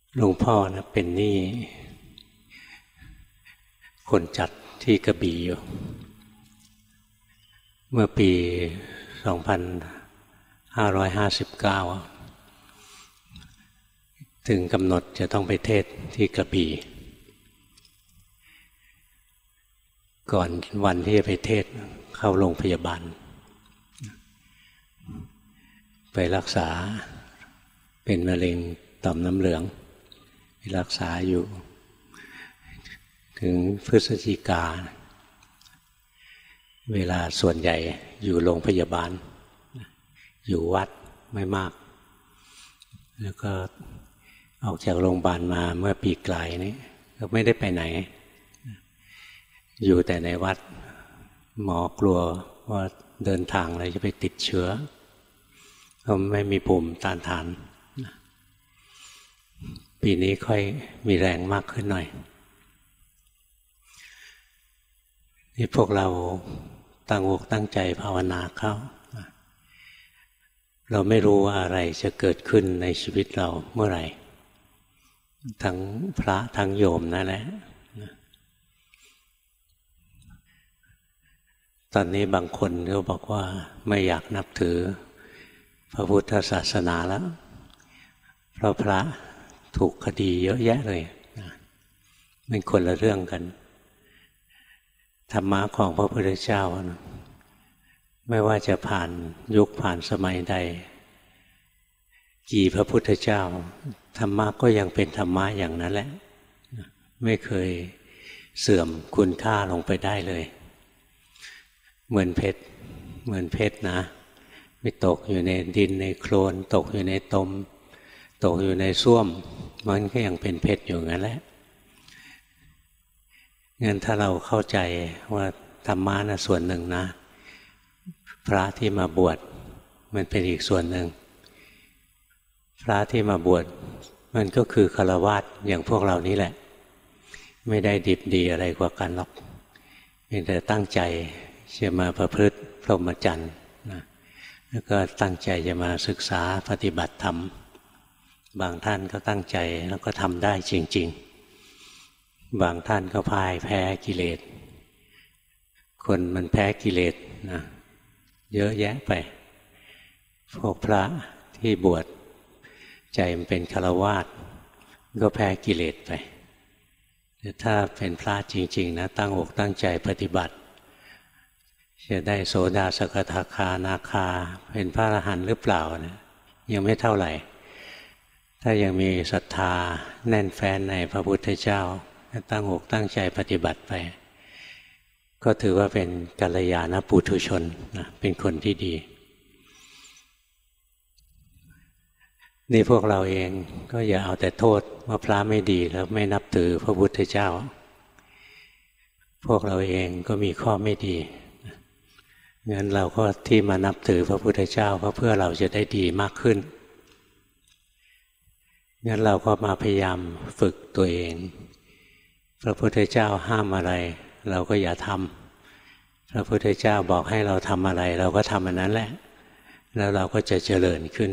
หลวงพ่อนะเป็นหนี้คนจัดที่กระบี่อยู่เมื่อปี 2559 ถึงกำหนดจะต้องไปเทศที่กระบี่ก่อนวันที่จะไปเทศเข้าโรงพยาบาลไปรักษาเป็นมะเร็งต่อมน้ำเหลืองไปรักษาอยู่ถึงพฤศจิกาเวลาส่วนใหญ่อยู่โรงพยาบาลอยู่วัดไม่มากแล้วก็ออกจากโรงพยาบาลมาเมื่อปีกลายนี้ก็ไม่ได้ไปไหนอยู่แต่ในวัดหมอกลัวว่าเดินทางอะไรจะไปติดเชื้อก็ไม่มีภูมิต้านทานปีนี้ค่อยมีแรงมากขึ้นหน่อยนี่พวกเราตั้งอกตั้งใจภาวนาเข้าเราไม่รู้ว่าอะไรจะเกิดขึ้นในชีวิตเราเมื่อไหร่ทั้งพระทั้งโยมนั่นแหละตอนนี้บางคนก็บอกว่าไม่อยากนับถือพระพุทธศาสนาแล้วเพราะพระถูกคดีเยอะแยะเลยเป็นคนละเรื่องกันธรรมะของพระพุทธเจ้าไม่ว่าจะผ่านยุคผ่านสมัยใดกี่พระพุทธเจ้าธรรมะก็ยังเป็นธรรมะอย่างนั้นแหละไม่เคยเสื่อมคุณค่าลงไปได้เลยเหมือนเพชรนะไม่ตกอยู่ในดินในโคลนตกอยู่ในตมตกอยู่ในส้วมมันก็ยังเป็นเพชรอยู่งั้นแหละงั้นถ้าเราเข้าใจว่าธรรมะนะส่วนหนึ่งนะพระที่มาบวชมันเป็นอีกส่วนหนึ่งพระที่มาบวชมันก็คือฆราวาสอย่างพวกเรานี้แหละไม่ได้ดิบดีอะไรกว่ากันหรอกเพียงแต่ตั้งใจจะมาประพฤติพรหมจรรย์นะแล้วก็ตั้งใจจะมาศึกษาปฏิบัติธรรมบางท่านก็ตั้งใจแล้วก็ทำได้จริงๆบางท่านก็พ่ายแพ้กิเลสคนมันแพ้กิเลสนะเยอะแยะไปพวกพระที่บวชใจมันเป็นฆราวาสก็แพ้กิเลสไปแต่ถ้าเป็นพระจริงๆนะตั้งอกตั้งใจปฏิบัติจะได้โสดาสกทาคานาคาเป็นพระอรหันต์หรือเปล่านะยังไม่เท่าไหร่ถ้ายังมีศรัทธาแน่นแฟ้นในพระพุทธเจ้าตั้งอกตั้งใจปฏิบัติไปก็ถือว่าเป็นกัลยาณปุถุชนนะเป็นคนที่ดีนี่พวกเราเองก็อย่าเอาแต่โทษว่าพระไม่ดีแล้วไม่นับถือพระพุทธเจ้าพวกเราเองก็มีข้อไม่ดีงั้นเราก็ที่มานับถือพระพุทธเจ้าก็เพื่อเราจะได้ดีมากขึ้นงั้นเราก็มาพยายามฝึกตัวเองพระพุทธเจ้าห้ามอะไรเราก็อย่าทำพระพุทธเจ้าบอกให้เราทำอะไรเราก็ทำอันนั้นแหละแล้วเราก็จะเจริญขึ้น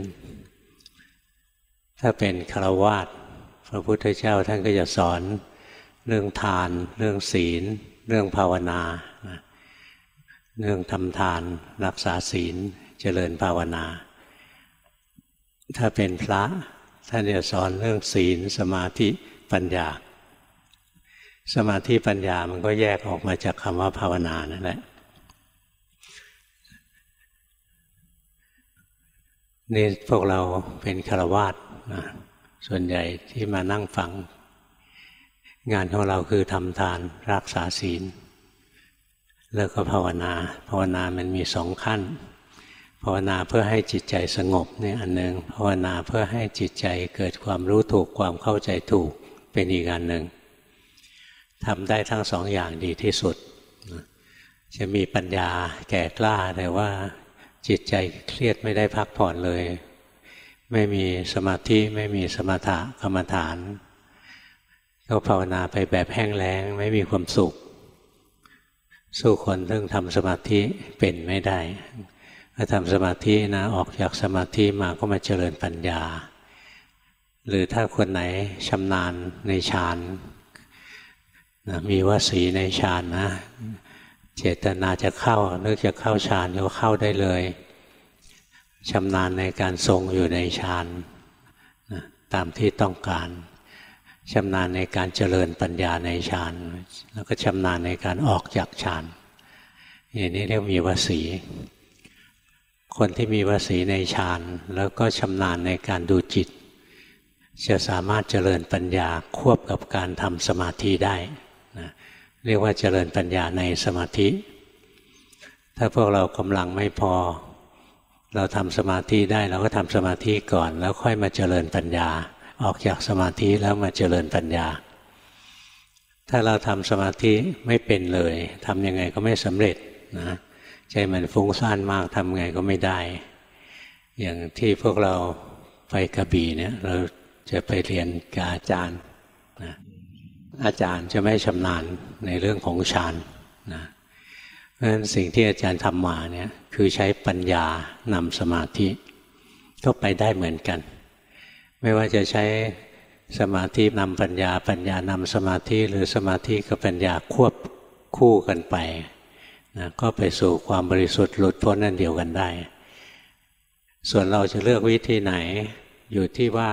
ถ้าเป็นฆราวาสพระพุทธเจ้าท่านก็จะสอนเรื่องทานเรื่องศีลเรื่องภาวนาเรื่องทำทานรักษาศีลเจริญภาวนาถ้าเป็นพระท่านจะสอนเรื่องศีลสมาธิปัญญาสมาธิปัญญามันก็แยกออกมาจากคำว่าภาวนานั่นแหละนี่พวกเราเป็นฆราวาสนะส่วนใหญ่ที่มานั่งฟังงานของเราคือทำทานรักษาศีลแล้วก็ภาวนามันมีสองขั้นภาวนาเพื่อให้จิตใจสงบนี่อันหนึ่งภาวนาเพื่อให้จิตใจเกิดความรู้ถูกความเข้าใจถูกเป็นอีกอันหนึ่งทำได้ทั้งสองอย่างดีที่สุดจะมีปัญญาแก่กล้าแต่ว่าจิตใจเครียดไม่ได้พักผ่อนเลยไม่มีสมาธิไม่มีสมถะกรรมฐานก็ภาวนาไปแบบแห้งแล้งไม่มีความสุขสู้คนเรื่องทำสมาธิเป็นไม่ได้ถ้าทำสมาธินะออกจากสมาธิมาก็มาเจริญปัญญาหรือถ้าคนไหนชำนาญในฌานมีวสีในฌานนะเจตนาจะเข้านึกจะเข้าฌานก็เข้าได้เลยชำนาญในการทรงอยู่ในฌานตามที่ต้องการชำนาญในการเจริญปัญญาในฌานแล้วก็ชำนาญในการออกจากฌานอย่างนี้เรียกมีวสีคนที่มีวสีในฌานแล้วก็ชำนาญในการดูจิตจะสามารถเจริญปัญญาควบกับการทำสมาธิได้นะเรียกว่าเจริญปัญญาในสมาธิถ้าพวกเรากำลังไม่พอเราทำสมาธิได้เราก็ทำสมาธิก่อนแล้วค่อยมาเจริญปัญญาออกจากสมาธิแล้วมาเจริญปัญญาถ้าเราทำสมาธิไม่เป็นเลยทำยังไงก็ไม่สำเร็จนะใจมันฟุ้งซ่านมากทำไงก็ไม่ได้อย่างที่พวกเราไปกระบี่เนี่ยเราจะไปเรียนกับอาจารย์นะอาจารย์จะไม่ชำนาญในเรื่องของฌานนะเพราะฉะนั้นสิ่งที่อาจารย์ทำมาเนี่ยคือใช้ปัญญานำสมาธิก็ไปได้เหมือนกันไม่ว่าจะใช้สมาธินำปัญญาปัญญานำสมาธิหรือสมาธิกับปัญญาควบคู่กันไปนะก็ไปสู่ความบริสุทธิ์หลุดพ้นนั่นเดียวกันได้ส่วนเราจะเลือกวิธีไหนอยู่ที่ว่า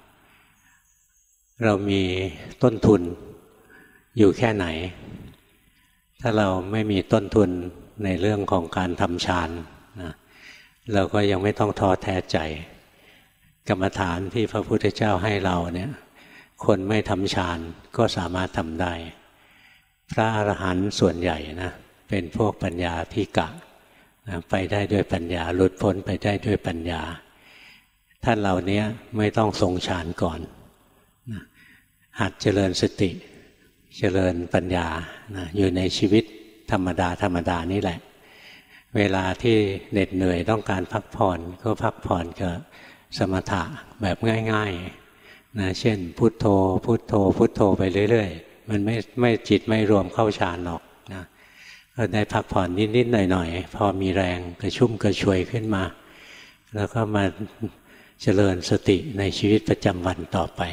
เรามีต้นทุนอยู่แค่ไหนถ้าเราไม่มีต้นทุนในเรื่องของการทำฌานนะเราก็ยังไม่ต้องท้อแท้ใจกรรมฐานที่พระพุทธเจ้าให้เราเนี่ยคนไม่ทำฌานก็สามารถทำได้พระอรหันต์ส่วนใหญ่นะเป็นพวกปัญญาธิกะนะไปได้ด้วยปัญญาหลุดพ้นไปได้ด้วยปัญญาท่านเหล่านี้ไม่ต้องทรงฌานก่อนนะหัดเจริญสติเจริญปัญญานะอยู่ในชีวิตธรรมดานี่แหละเวลาที่เหน็ดเหนื่อยต้องการพักผ่อนก็พักผ่อนกับสมถะแบบง่ายๆนะเช่นพุทโธพุทโธพุทโธไปเรื่อยๆมันไม่จิตไม่รวมเข้าฌานหรอกนะก็ได้พักผ่อนนิดๆหน่อยๆพอมีแรงกระชุ่มกระชวยขึ้นมาแล้วก็มาเจริญสติในชีวิตประจำวันต่อไป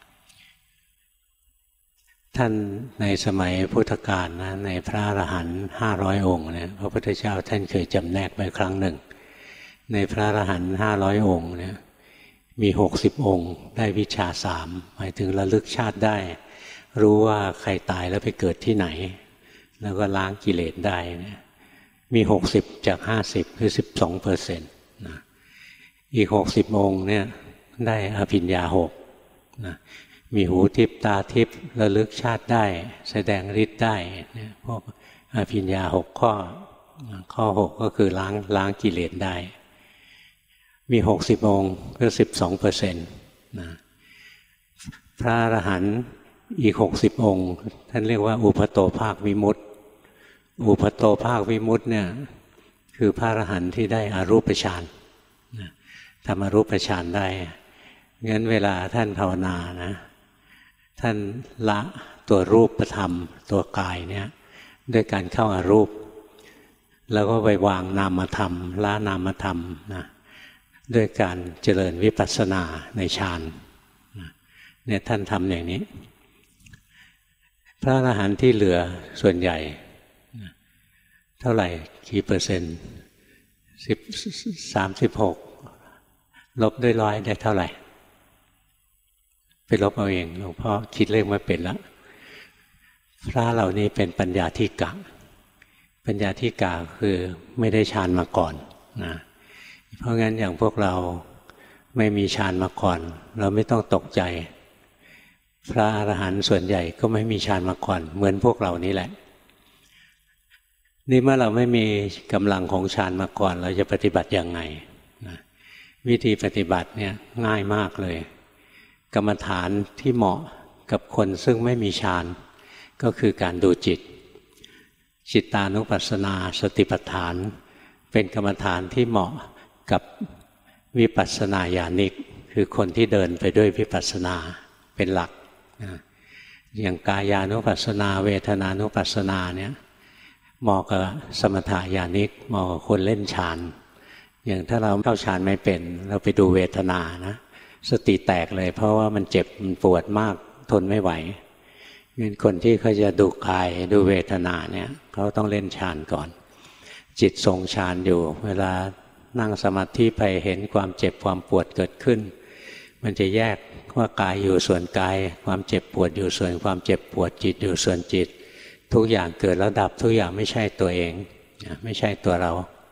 ท่านในสมัยพุทธกาลนะในพระอรหันต์500 องค์เนี่ยพระพุทธเจ้าท่านเคยจำแนกไว้ครั้งหนึ่งในพระอรหันต์500 องค์เนี่ยมี60 องค์ได้วิชา3หมายถึงระลึกชาติได้รู้ว่าใครตายแล้วไปเกิดที่ไหนแล้วก็ล้างกิเลสได้เนี่ยมี60จาก50คือ 12% นะอีก60 องค์เนี่ยได้อภิญญา6นะมีหูทิพตาทิพระลึกชาติได้แสดงฤทธิ์ได้เนี่ยพวกอภิญญา6ข้อ6ก็คือล้างกิเลสได้มี60 องค์ก็ 12% นะพระอรหันต์อีก60 องค์ท่านเรียกว่าอุปโตภาควิมุตติอุปโตภาควิมุตติเนี่ยคือพระอรหันต์ที่ได้อรูปฌานทำอรูปฌานได้งั้นเวลาท่านภาวนานะท่านละตัวรูปธรรมตัวกายเนี่ยด้วยการเข้าอรูปแล้วก็ไปวางนามธรรมละนามธรรมนะด้วยการเจริญวิปัสสนาในฌานเนี่ยท่านทำอย่างนี้พระอรหันต์ที่เหลือส่วนใหญ่เท่าไหร่กี่เปอร์เซ็นต์36ลบด้วย100ได้เท่าไหร่ไปลบเอาเองหลวงพ่อคิดเลขไม่เป็นแล้วพระเหล่านี้เป็นปัญญาธิกะปัญญาธิกะคือไม่ได้ฌานมาก่อนนะเพราะงั้นอย่างพวกเราไม่มีฌานมาก่อนเราไม่ต้องตกใจพระอรหันต์ส่วนใหญ่ก็ไม่มีฌานมาก่อนเหมือนพวกเรานี่แหละนี่เมื่อเราไม่มีกำลังของฌานมาก่อนเราจะปฏิบัติยังไงนะวิธีปฏิบัติเนี่ยง่ายมากเลยกรรมฐานที่เหมาะกับคนซึ่งไม่มีฌานก็คือการดูจิตจิตตานุปัสสนาสติปัฏฐานเป็นกรรมฐานที่เหมาะกับวิปัสสนาญาณิกคือคนที่เดินไปด้วยวิปัสสนาเป็นหลักอย่างกายานุปัสสนาเวทนานุปัสสนาเนี่ยเหมาะกับสมถญาณิกเหมาะกับคนเล่นฌานอย่างถ้าเราเข้าฌานไม่เป็นเราไปดูเวทนานะสติแตกเลยเพราะว่ามันเจ็บมันปวดมากทนไม่ไหวงั้นคนที่เขาจะดูกายดูเวทนาเนี่ยเขาต้องเล่นฌานก่อนจิตทรงฌานอยู่เวลานั่งสมาธิไปเห็นความเจ็บความปวดเกิดขึ้นมันจะแยกว่ากายอยู่ส่วนกายความเจ็บปวดอยู่ส่วนความเจ็บปวดจิตอยู่ส่วนจิตทุกอย่างเกิดแล้วดับทุกอย่างไม่ใช่ตัวเองไม่ใช่ตัวเรา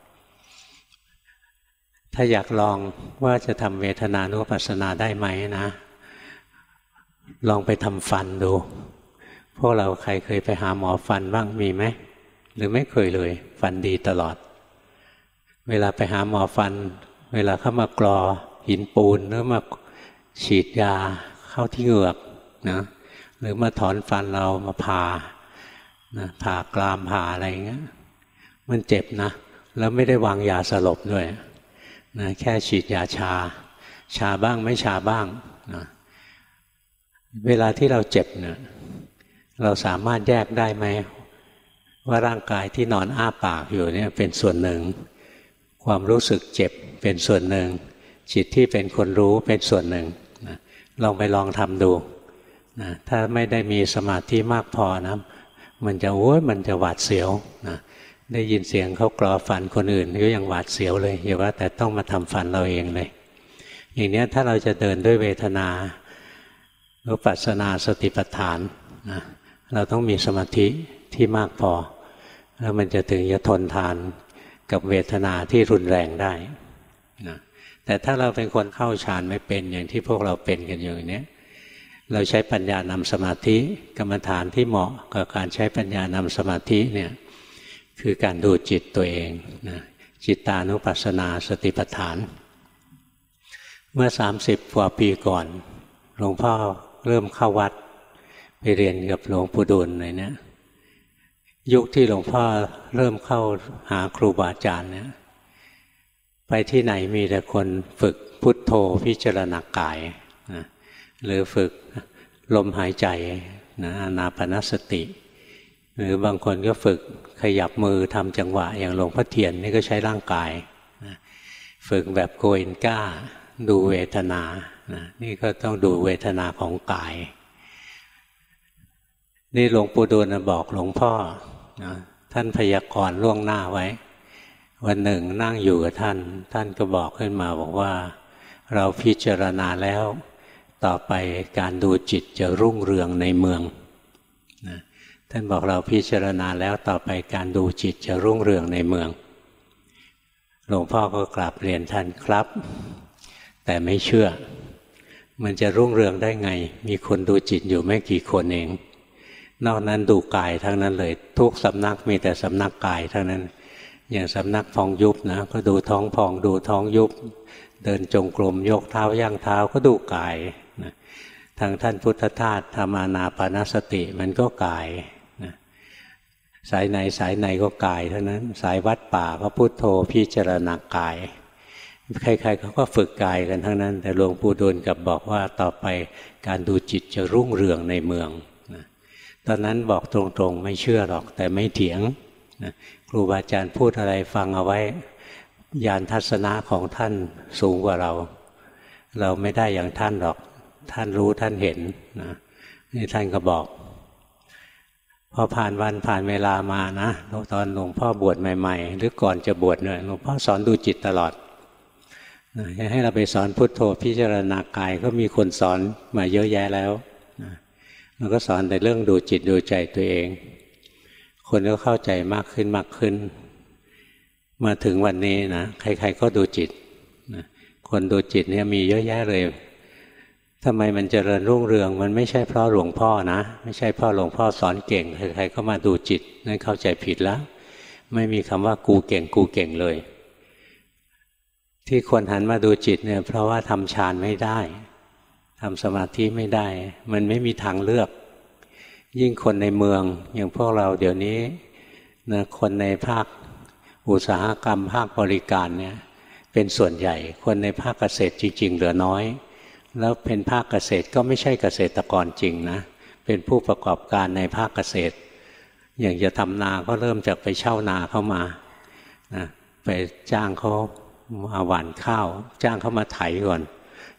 ถ้าอยากลองว่าจะทำเวทนานุปัสสนาได้ไหมนะลองไปทำฟันดูพวกเราใครเคยไปหาหมอฟันบ้างมีไหมหรือไม่เคยเลยฟันดีตลอดเวลาไปหาหมอฟันเวลาเข้ามากรอหินปูนหรือมาฉีดยาเข้าที่เหงือกนะหรือมาถอนฟันเรามาผ่านะผ่ากรามผ่าอะไรอย่างเงี้ยมันเจ็บนะแล้วไม่ได้วางยาสลบด้วยนะแค่ฉีดยาชาบ้างไม่ชาบ้างนะเวลาที่เราเจ็บเนี่ยเราสามารถแยกได้ไหมว่าร่างกายที่นอนอ้าปากอยู่เนี่ยเป็นส่วนหนึ่งความรู้สึกเจ็บเป็นส่วนหนึ่งจิตที่เป็นคนรู้เป็นส่วนหนึ่งนะลองทำดูนะถ้าไม่ได้มีสมาธิมากพอนะมันจะมันจะหวาดเสียวนะได้ยินเสียงเขากรอฟันคนอื่นก็ยังหวาดเสียวเลยอย่าว่าแต่ต้องมาทำฟันเราเองเลยอย่างนี้ถ้าเราจะเดินด้วยเวทนานุปัสสนาสติปัฏฐานนะเราต้องมีสมาธิที่มากพอแล้วมันจะถึงจะทนทานกับเวทนาที่รุนแรงได้นะแต่ถ้าเราเป็นคนเข้าฌานไม่เป็นอย่างที่พวกเราเป็นกันอย่างนี้เราใช้ปัญญานำสมาธิกรรมฐานที่เหมาะกับการใช้ปัญญานำสมาธิเนี่ยคือการดูจิตตัวเองนะจิตตานุปัสสนาสติปัฏฐานเมื่อ30 กว่าปีก่อนหลวงพ่อเริ่มเข้าวัดไปเรียนกับหลวงปู่ดูลเลยเนี่ยยุคที่หลวงพ่อเริ่มเข้าหาครูบาอาจารย์เนี่ยไปที่ไหนมีแต่คนฝึกพุทโธพิจารณากายนะหรือฝึกลมหายใจนะอานาปานสติหรือบางคนก็ฝึกขยับมือทำจังหวะอย่างหลวงพ่อเทียนนี่ก็ใช้ร่างกายนะฝึกแบบโกเอนก้าดูเวทนานะนี่ก็ต้องดูเวทนาของกายนี่หลวงปู่ดูลบอกหลวงพ่อนะท่านพยากรณ์ล่วงหน้าไว้วันหนึ่งนั่งอยู่กับท่านก็บอกขึ้นมาบอกว่าเราพิจารณาแล้วต่อไปการดูจิตจะรุ่งเรืองในเมืองนะท่านบอกเราพิจารณาแล้วต่อไปการดูจิตจะรุ่งเรืองในเมืองหลวงพ่อก็กราบเรียนท่านครับแต่ไม่เชื่อมันจะรุ่งเรืองได้ไงมีคนดูจิตอยู่ไม่กี่คนเองนอกนั้นดูกายทั้งนั้นเลยทุกสำนักมีแต่สำนักกายทั้งนั้นอย่างสำนักพองยุบนะก็ดูท้องพองดูท้องยุบเดินจงกรมยกเท้าย่างเท้าก็ดูกายนะทางท่านพุทธทาสทำอานาปานสติมันก็กายนะสายไหนก็กายทั้งนั้นสายวัดป่าก็พุทโธพิจารณากายใครๆเขาก็ฝึกกายกันทั้งนั้นแต่หลวงปู่ดูลกลับบอกว่าต่อไปการดูจิตจะรุ่งเรืองในเมืองนะตอนนั้นบอกตรงๆไม่เชื่อหรอกแต่ไม่เถียงนะครูบาอาจารย์พูดอะไรฟังเอาไว้ญาณทัศนะของท่านสูงกว่าเราไม่ได้อย่างท่านหรอกท่านรู้ท่านเห็นนะนี่ท่านก็บอกพอผ่านวันผ่านเวลามานะตอนหลวงพ่อบวชใหม่ๆหรือก่อนจะบวชเนี่ยหลวงพ่อสอนดูจิตตลอดนะให้เราไปสอนพุทโธพิจารณากายก็มีคนสอนมาเยอะแยะแล้วนะเราก็สอนแต่เรื่องดูจิตดูใจตัวเองคนก็เข้าใจมากขึ้นมาถึงวันนี้นะใครๆก็ดูจิตนะคนดูจิตเนี่ยมีเยอะแยะเลยทำไมมันเจริญรุ่งเรืองมันไม่ใช่เพราะหลวงพ่อนะไม่ใช่เพราะหลวงพ่อสอนเก่งใครๆก็มาดูจิตนั่นเข้าใจผิดแล้วไม่มีคำว่ากูเก่งเลยที่คนหันมาดูจิตเนี่ยเพราะว่าทำฌานไม่ได้ทำสมาธิไม่ได้มันไม่มีทางเลือกยิ่งคนในเมืองอย่างพวกเราเดี๋ยวนี้นะคนในภาคอุตสาหกรรมภาคบริการเนี่ยเป็นส่วนใหญ่คนในภาคเกษตรจริงๆเหลือน้อยแล้วเป็นภาคเกษตรก็ไม่ใช่เกษตรกรจริงนะเป็นผู้ประกอบการในภาคเกษตรอย่างจะทำนาก็เริ่มจากไปเช่านาเข้ามานะไปจ้างเขามาหว่านข้าวจ้างเขามาไถก่อน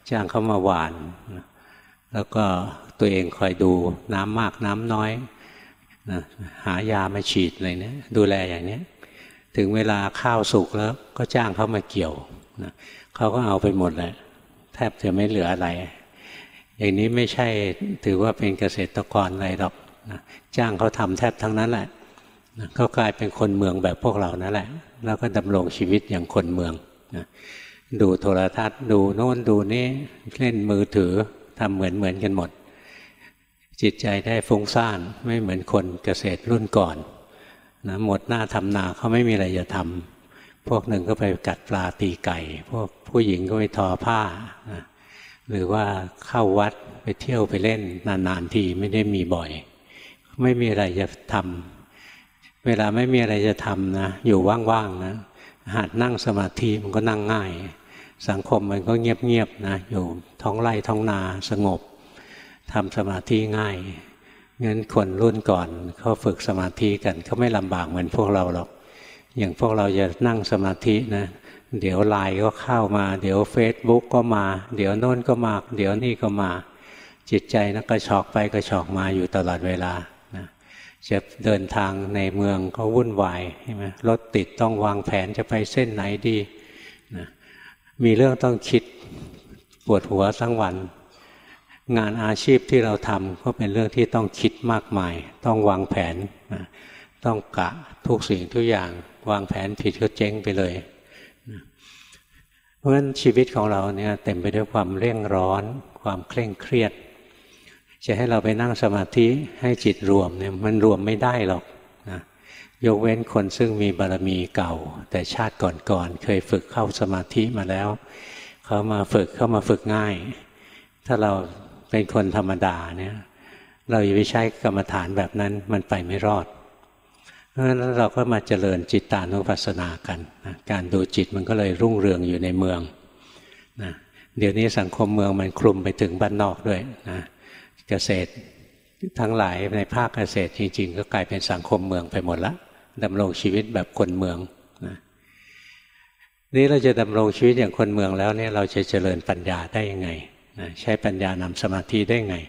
จ้างเขามาหว่านแล้วก็ตัวเองคอยดูน้ำมากน้ำน้อยนะหายามาฉีดอะไรเนี่ยดูแลอย่างนี้ถึงเวลาข้าวสุกแล้วก็จ้างเขามาเกี่ยวนะเขาก็เอาไปหมดเลยแทบจะไม่เหลืออะไรอย่างนี้ไม่ใช่ถือว่าเป็นเกษตรกรอะไรหรอกนะจ้างเขาทำแทบทั้งนั้นแหละนะก็กลายเป็นคนเมืองแบบพวกเรานั่นแหละแล้วก็ดำรงชีวิตอย่างคนเมืองนะดูโทรทัศน์ดูโน่นดูนี่เล่นมือถือทำเหมือนกันหมดจิตใจได้ฟุ้งซ่านไม่เหมือนคนเกษตรรุ่นก่อนนะหมดหน้าทำนาเขาไม่มีอะไรจะทำพวกหนึ่งก็ไปกัดปลาตีไก่พวกผู้หญิงก็ไปทอผ้านะหรือว่าเข้าวัดไปเที่ยวไปเล่นนานๆทีไม่ได้มีบ่อยไม่มีอะไรจะทำเวลาไม่มีอะไรจะทำนะอยู่ว่างๆนะหัดนั่งสมาธิมันก็นั่งง่ายสังคมมันก็เงียบๆนะอยู่ท้องไร่ท้องนาสงบทำสมาธิง่ายงั้นคนรุ่นก่อนเขาฝึกสมาธิกันเขาไม่ลำบากเหมือนพวกเราหรอกอย่างพวกเราจะนั่งสมาธินะเดี๋ยวไลน์ก็เข้ามาเดี๋ยวเฟซบุ๊กก็มาเดี๋ยวโน่นก็มาเดี๋ยวนี่ก็มาจิตใจนะกระชอกไปกระชอกมาอยู่ตลอดเวลานะจะเดินทางในเมืองก็วุ่นวายใช่ไหมรถติดต้องวางแผนจะไปเส้นไหนดีนะมีเรื่องต้องคิดปวดหัวทั้งวันงานอาชีพที่เราทำก็เป็นเรื่องที่ต้องคิดมากมายต้องวางแผนนะต้องกะทุกสิ่งทุกอย่างวางแผนผิดก็เจ๊งไปเลยนะเพราะฉะนั้นชีวิตของเราเนี่ยเต็มไปด้วยความเร่งร้อนความเคร่งเครียดจะให้เราไปนั่งสมาธิให้จิตรวมเนี่ยมันรวมไม่ได้หรอกนะยกเว้นคนซึ่งมีบารมีเก่าแต่ชาติก่อนๆเคยฝึกเข้าสมาธิมาแล้วเขามาฝึกง่ายถ้าเราเป็นคนธรรมดาเนี่ยเราอย่าไปใช้กรรมฐานแบบนั้นมันไปไม่รอดเพราะฉะนั้นเราก็มาเจริญจิตตานุปัสสนากันนะการดูจิตมันก็เลยรุ่งเรืองอยู่ในเมืองนะเดี๋ยวนี้สังคมเมืองมันคลุมไปถึงบ้านนอกด้วยนะเกษตรทั้งหลายในภาคเกษตรจริงๆก็กลายเป็นสังคมเมืองไปหมดละดำรงชีวิตแบบคนเมืองนะนี่เราจะดำรงชีวิตอย่างคนเมืองแล้วเนี่ยเราจะเจริญปัญญาได้ยังไงนะใช้ปัญญานำสมาธิได้ไง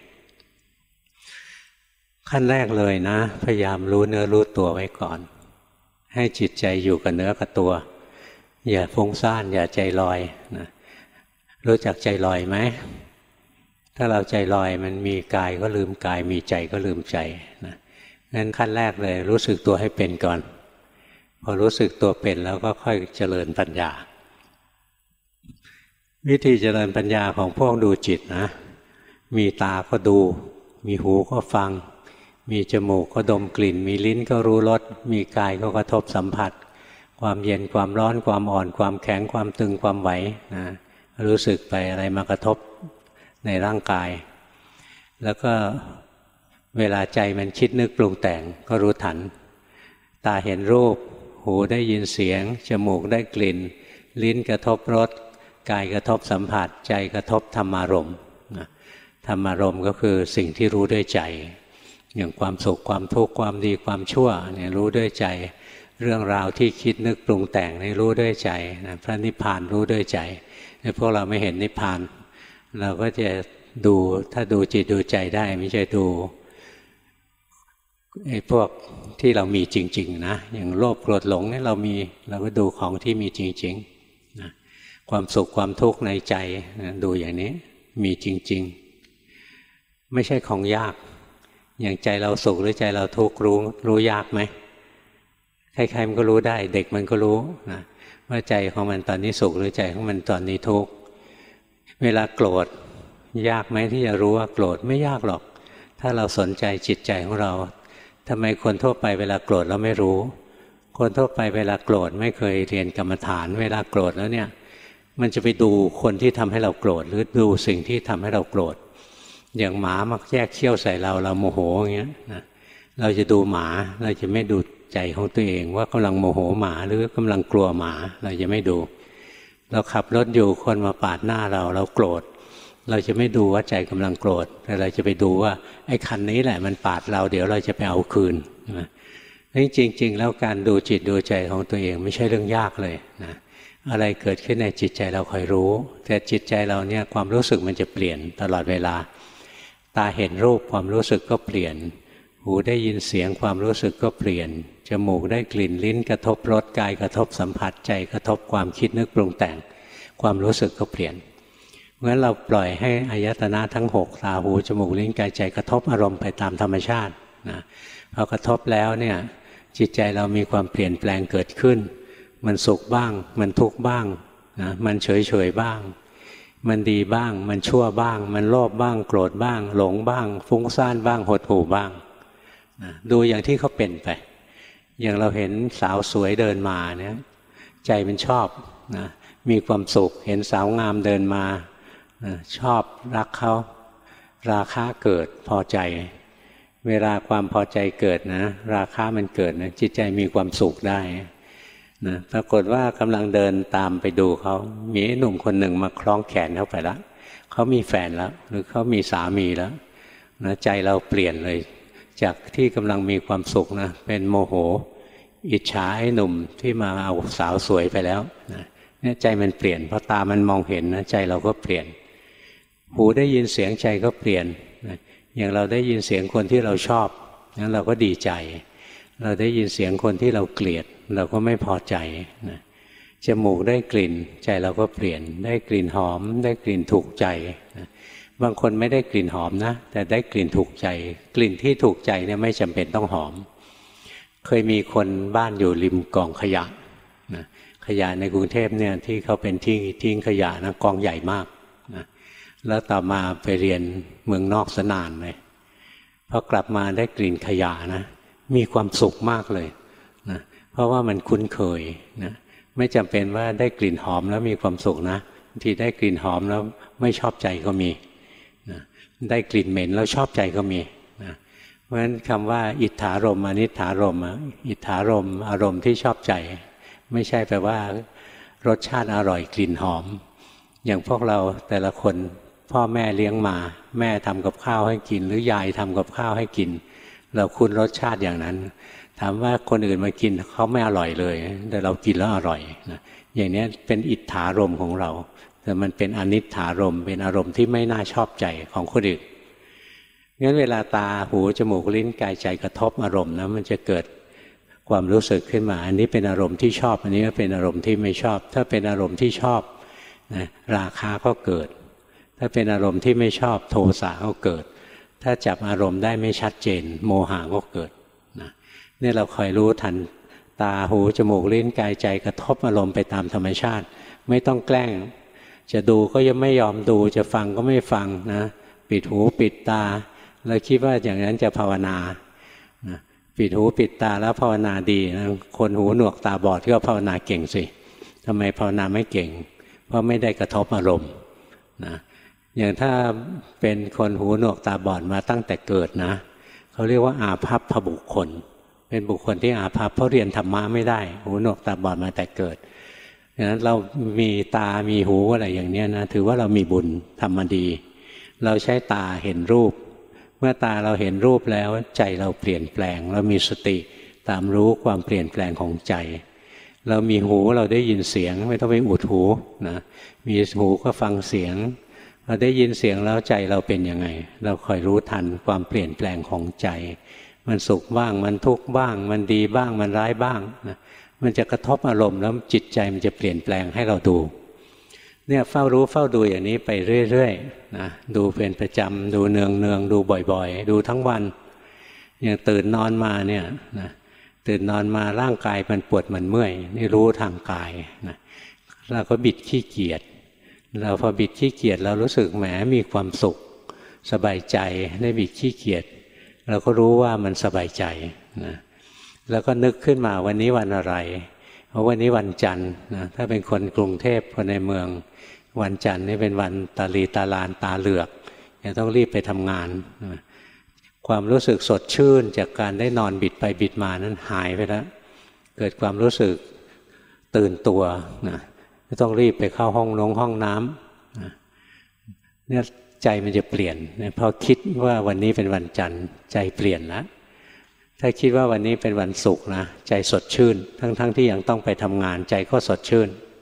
ขั้นแรกเลยนะพยายามรู้เนื้อรู้ตัวไว้ก่อนให้จิตใจอยู่กับเนื้อกับตัวอย่าฟุ้งซ่านอย่าใจลอยนะรู้จักใจลอยไหมถ้าเราใจลอยมันมีกายก็ลืมกายมีใจก็ลืมใจนะงั้นขั้นแรกเลยรู้สึกตัวให้เป็นก่อนพอรู้สึกตัวเป็นแล้วก็ค่อยเจริญปัญญาวิธีเจริญปัญญาของพวกดูจิตนะมีตาก็ดูมีหูก็ฟังมีจมูกก็ดมกลิ่นมีลิ้นก็รู้รสมีกายก็กระทบสัมผัสความเย็นความร้อนความอ่อนความแข็งความตึงความไหวนะรู้สึกไปอะไรมากระทบในร่างกายแล้วก็เวลาใจมันคิดนึกปรุงแต่งก็รู้ทันตาเห็นรูปหูได้ยินเสียงจมูกได้กลิ่นลิ้นกระทบรสกายกระทบสัมผัสใจกระทบธรรมารมณ์ธรรมารมณ์ก็คือสิ่งที่รู้ด้วยใจอย่างความสุขความทุกข์ความดีความชั่วเนี่ยรู้ด้วยใจเรื่องราวที่คิดนึกปรุงแต่งนี่รู้ด้วยใจนะพระนิพพานรู้ด้วยใจพวกเราไม่เห็นนิพพานเราก็จะดูถ้าดูจิตดูใจได้ไม่ใช่ดูไอ้พวกที่เรามีจริงๆนะอย่างโลภโกรธหลงเนี่ยเราก็ดูของที่มีจริงๆนะความสุขความทุกข์ในใจนะดูอย่างนี้มีจริงๆไม่ใช่ของยากอย่างใจเราสุขหรือใจเราทุกข์รู้ยากไหมใครๆมันก็รู้ได้เด็กมันก็รู้นะว่าใจของมันตอนนี้สุขหรือใจของมันตอนนี้ทุกข์เวลาโกรธยากไหมที่จะรู้ว่าโกรธไม่ยากหรอกถ้าเราสนใจจิตใจของเราทำไมคนทั่วไปเวลาโกรธเราไม่รู้คนทั่วไปเวลาโกรธไม่เคยเรียนกรรมฐานเวลาโกรธแล้วเนี่ยมันจะไปดูคนที่ทำให้เราโกรธหรือดูสิ่งที่ทำให้เราโกรธอย่างหมามักแยกเขี้ยวใส่เราโมโหอย่างเงี้ยนะเราจะดูหมาเราจะไม่ดูใจของตัวเองว่ากำลังโมโหหมาหรือกำลังกลัวหมาเราจะไม่ดูเราขับรถอยู่คนมาปาดหน้าเราโกรธเราจะไม่ดูว่าใจกำลังโกรธแต่เราจะไปดูว่าไอ้คันนี้แหละมันปาดเราเดี๋ยวเราจะไปเอาคืนนะจริงๆแล้วการดูจิตดูใจของตัวเองไม่ใช่เรื่องยากเลยนะอะไรเกิดขึ้นในจิตใจเราคอยรู้แต่จิตใจเราเนี่ยความรู้สึกมันจะเปลี่ยนตลอดเวลาตาเห็นรูปความรู้สึกก็เปลี่ยนหูได้ยินเสียงความรู้สึกก็เปลี่ยนจมูกได้กลิ่นลิ้นกระทบรสกายกระทบสัมผัสใจกระทบความคิดนึกปรุงแต่งความรู้สึกก็เปลี่ยนเพราะฉะนั้นเราปล่อยให้อายตนะทั้ง6ตาหูจมูกลิ้นกายใจกระทบอารมณ์ไปตามธรรมชาตินะพอกระทบแล้วเนี่ยจิตใจเรามีความเปลี่ยนแปลงเกิดขึ้นมันสุขบ้างมันทุกข์บ้างนะมันเฉยๆบ้างมันดีบ้างมันชั่วบ้างมันโลภบ้างโกรธบ้างหลงบ้างฟุ้งซ่านบ้างหดหู่บ้างนะดูอย่างที่เขาเป็นไปอย่างเราเห็นสาวสวยเดินมาเนี่ยใจมันชอบนะมีความสุขเห็นสาวงามเดินมานะชอบรักเขาราคะเกิดพอใจเวลาความพอใจเกิดนะราคะมันเกิดนะจิตใจมีความสุขได้นะปรากฏว่ากำลังเดินตามไปดูเขามีหนุ่มคนหนึ่งมาคล้องแขนเข้าไปแล้วเขามีแฟนแล้วหรือเขามีสามีแล้วนะใจเราเปลี่ยนเลยจากที่กำลังมีความสุขนะเป็นโมโหอิจฉาไอ้หนุ่มที่มาเอาสาวสวยไปแล้วนะเนี่ยใจมันเปลี่ยนเพราะตามันมองเห็นนะใจเราก็เปลี่ยนหูได้ยินเสียงใจก็เปลี่ยนนะอย่างเราได้ยินเสียงคนที่เราชอบนั้นเราก็ดีใจเราได้ยินเสียงคนที่เราเกลียดเราก็ไม่พอใจนะจมูกได้กลิ่นใจเราก็เปลี่ยนได้กลิ่นหอมได้กลิ่นถูกใจนะบางคนไม่ได้กลิ่นหอมนะแต่ได้กลิ่นถูกใจกลิ่นที่ถูกใจเนี่ยไม่จำเป็นต้องหอมเคยมีคนบ้านอยู่ริมกองขยะนะขยะในกรุงเทพเนี่ยที่เขาเป็นที่ทิ้งขยะนะกองใหญ่มากนะแล้วต่อมาไปเรียนเมืองนอกสนานเลยพอกลับมาได้กลิ่นขยะนะมีความสุขมากเลยนะเพราะว่ามันคุ้นเคยนะไม่จำเป็นว่าได้กลิ่นหอมแล้วมีความสุขนะบางทีได้กลิ่นหอมแล้วไม่ชอบใจก็มีนะได้กลิ่นเหม็นแล้วชอบใจก็มีนะเพราะฉะนั้นคำว่าอิทธารมอนิทธารมอิทธารมอารมณ์ที่ชอบใจไม่ใช่แปลว่ารสชาติอร่อยกลิ่นหอมอย่างพวกเราแต่ละคนพ่อแม่เลี้ยงมาแม่ทำกับข้าวให้กินหรือยายทำกับข้าวให้กินเราคุ้นรสชาติอย่างนั้นถามว่าคนอื่นมากินเขาไม่อร่อยเลยแต่เรากินแล้วอร่อยนะอย่างนี้เป็นอิทธารมของเราแต่มันเป็นอนิทธารมเป็นอารมณ์ที่ไม่น่าชอบใจของคนอื่นงั้นเวลาตาหูจมูกลิ้นกายใจกระทบอารมณ์นะมันจะเกิดความรู้สึกขึ้นมาอันนี้เป็นอารมณ์ที่ชอบอันนี้ก็เป็นอารมณ์ที่ไม่ชอบถ้าเป็นอารมณ์ที่ชอบนะราคะก็เกิดถ้าเป็นอารมณ์ที่ไม่ชอบโทสะก็เกิดถ้าจับอารมณ์ได้ไม่ชัดเจนโมหะก็เกิดนะนี่เราคอยรู้ทันตาหูจมูกลิ้นกายใจกระทบอารมณ์ไปตามธรรมชาติไม่ต้องแกล้งจะดูก็ยังไม่ยอมดูจะฟังก็ไม่ฟังนะปิดหูปิดตาแล้วคิดว่าอย่างนั้นจะภาวนานะปิดหูปิดตาแล้วภาวนาดีนะคนหูหนวกตาบอดก็ภาวนาเก่งสิทำไมภาวนาไม่เก่งเพราะไม่ได้กระทบอารมณ์นะอย่างถ้าเป็นคนหูหนวกตาบอดมาตั้งแต่เกิดนะเขาเรียกว่าอาภัพพบุคคลเป็นบุคคลที่อาภัพเพราะเรียนธรรมะไม่ได้หูหนวกตาบอดมาแต่เกิดดังนั้นเรามีตามีหูอะไรอย่างนี้นะถือว่าเรามีบุญทำมาดีเราใช้ตาเห็นรูปเมื่อตาเราเห็นรูปแล้วใจเราเปลี่ยนแปลงเรามีสติตามรู้ความเปลี่ยนแปลงของใจเรามีหูเราได้ยินเสียงไม่ต้องไปอุดหูนะมีหูก็ฟังเสียงเราได้ยินเสียงแล้วใจเราเป็นยังไงเราคอยรู้ทันความเปลี่ยนแปลงของใจมันสุขบ้างมันทุกข์บ้างมันดีบ้างมันร้ายบ้างนะมันจะกระทบอารมณ์แล้วจิตใจมันจะเปลี่ยนแปลงให้เราดูเนี่ยเฝ้ารู้เฝ้าดูอย่างนี้ไปเรื่อยๆนะดูเป็นประจำดูเนืองๆดูบ่อยๆดูทั้งวันอย่างตื่นนอนมาเนี่ยนะตื่นนอนมาร่างกายมันปวดมันเมื่อยนี่รู้ทางกายนะเราก็บิดขี้เกียจเราพอบิดขี้เกียจเรารู้สึกแหมมีความสุขสบายใจได้บิดขี้เกียจเราก็รู้ว่ามันสบายใจนะแล้วก็นึกขึ้นมาวันนี้วันอะไรเพราะวันนี้วันจันทร์นะถ้าเป็นคนกรุงเทพคนในเมืองวันจันทร์นี่เป็นวันตาลีตาลานตาเหลือกยังต้องรีบไปทำงานนะความรู้สึกสดชื่นจากการได้นอนบิดไปบิดมานั้นหายไปแล้วเกิดความรู้สึกตื่นตัวนะไม่ต้องรีบไปเข้าห้องน้ำนะเนี่ยใจมันจะเปลี่ยนนะพอคิดว่าวันนี้เป็นวันจันทร์ใจเปลี่ยนแล้วถ้าคิดว่าวันนี้เป็นวันศุกร์นะใจสดชื่นทั้งที่ยังต้องไปทำงานใจก็สดชื่น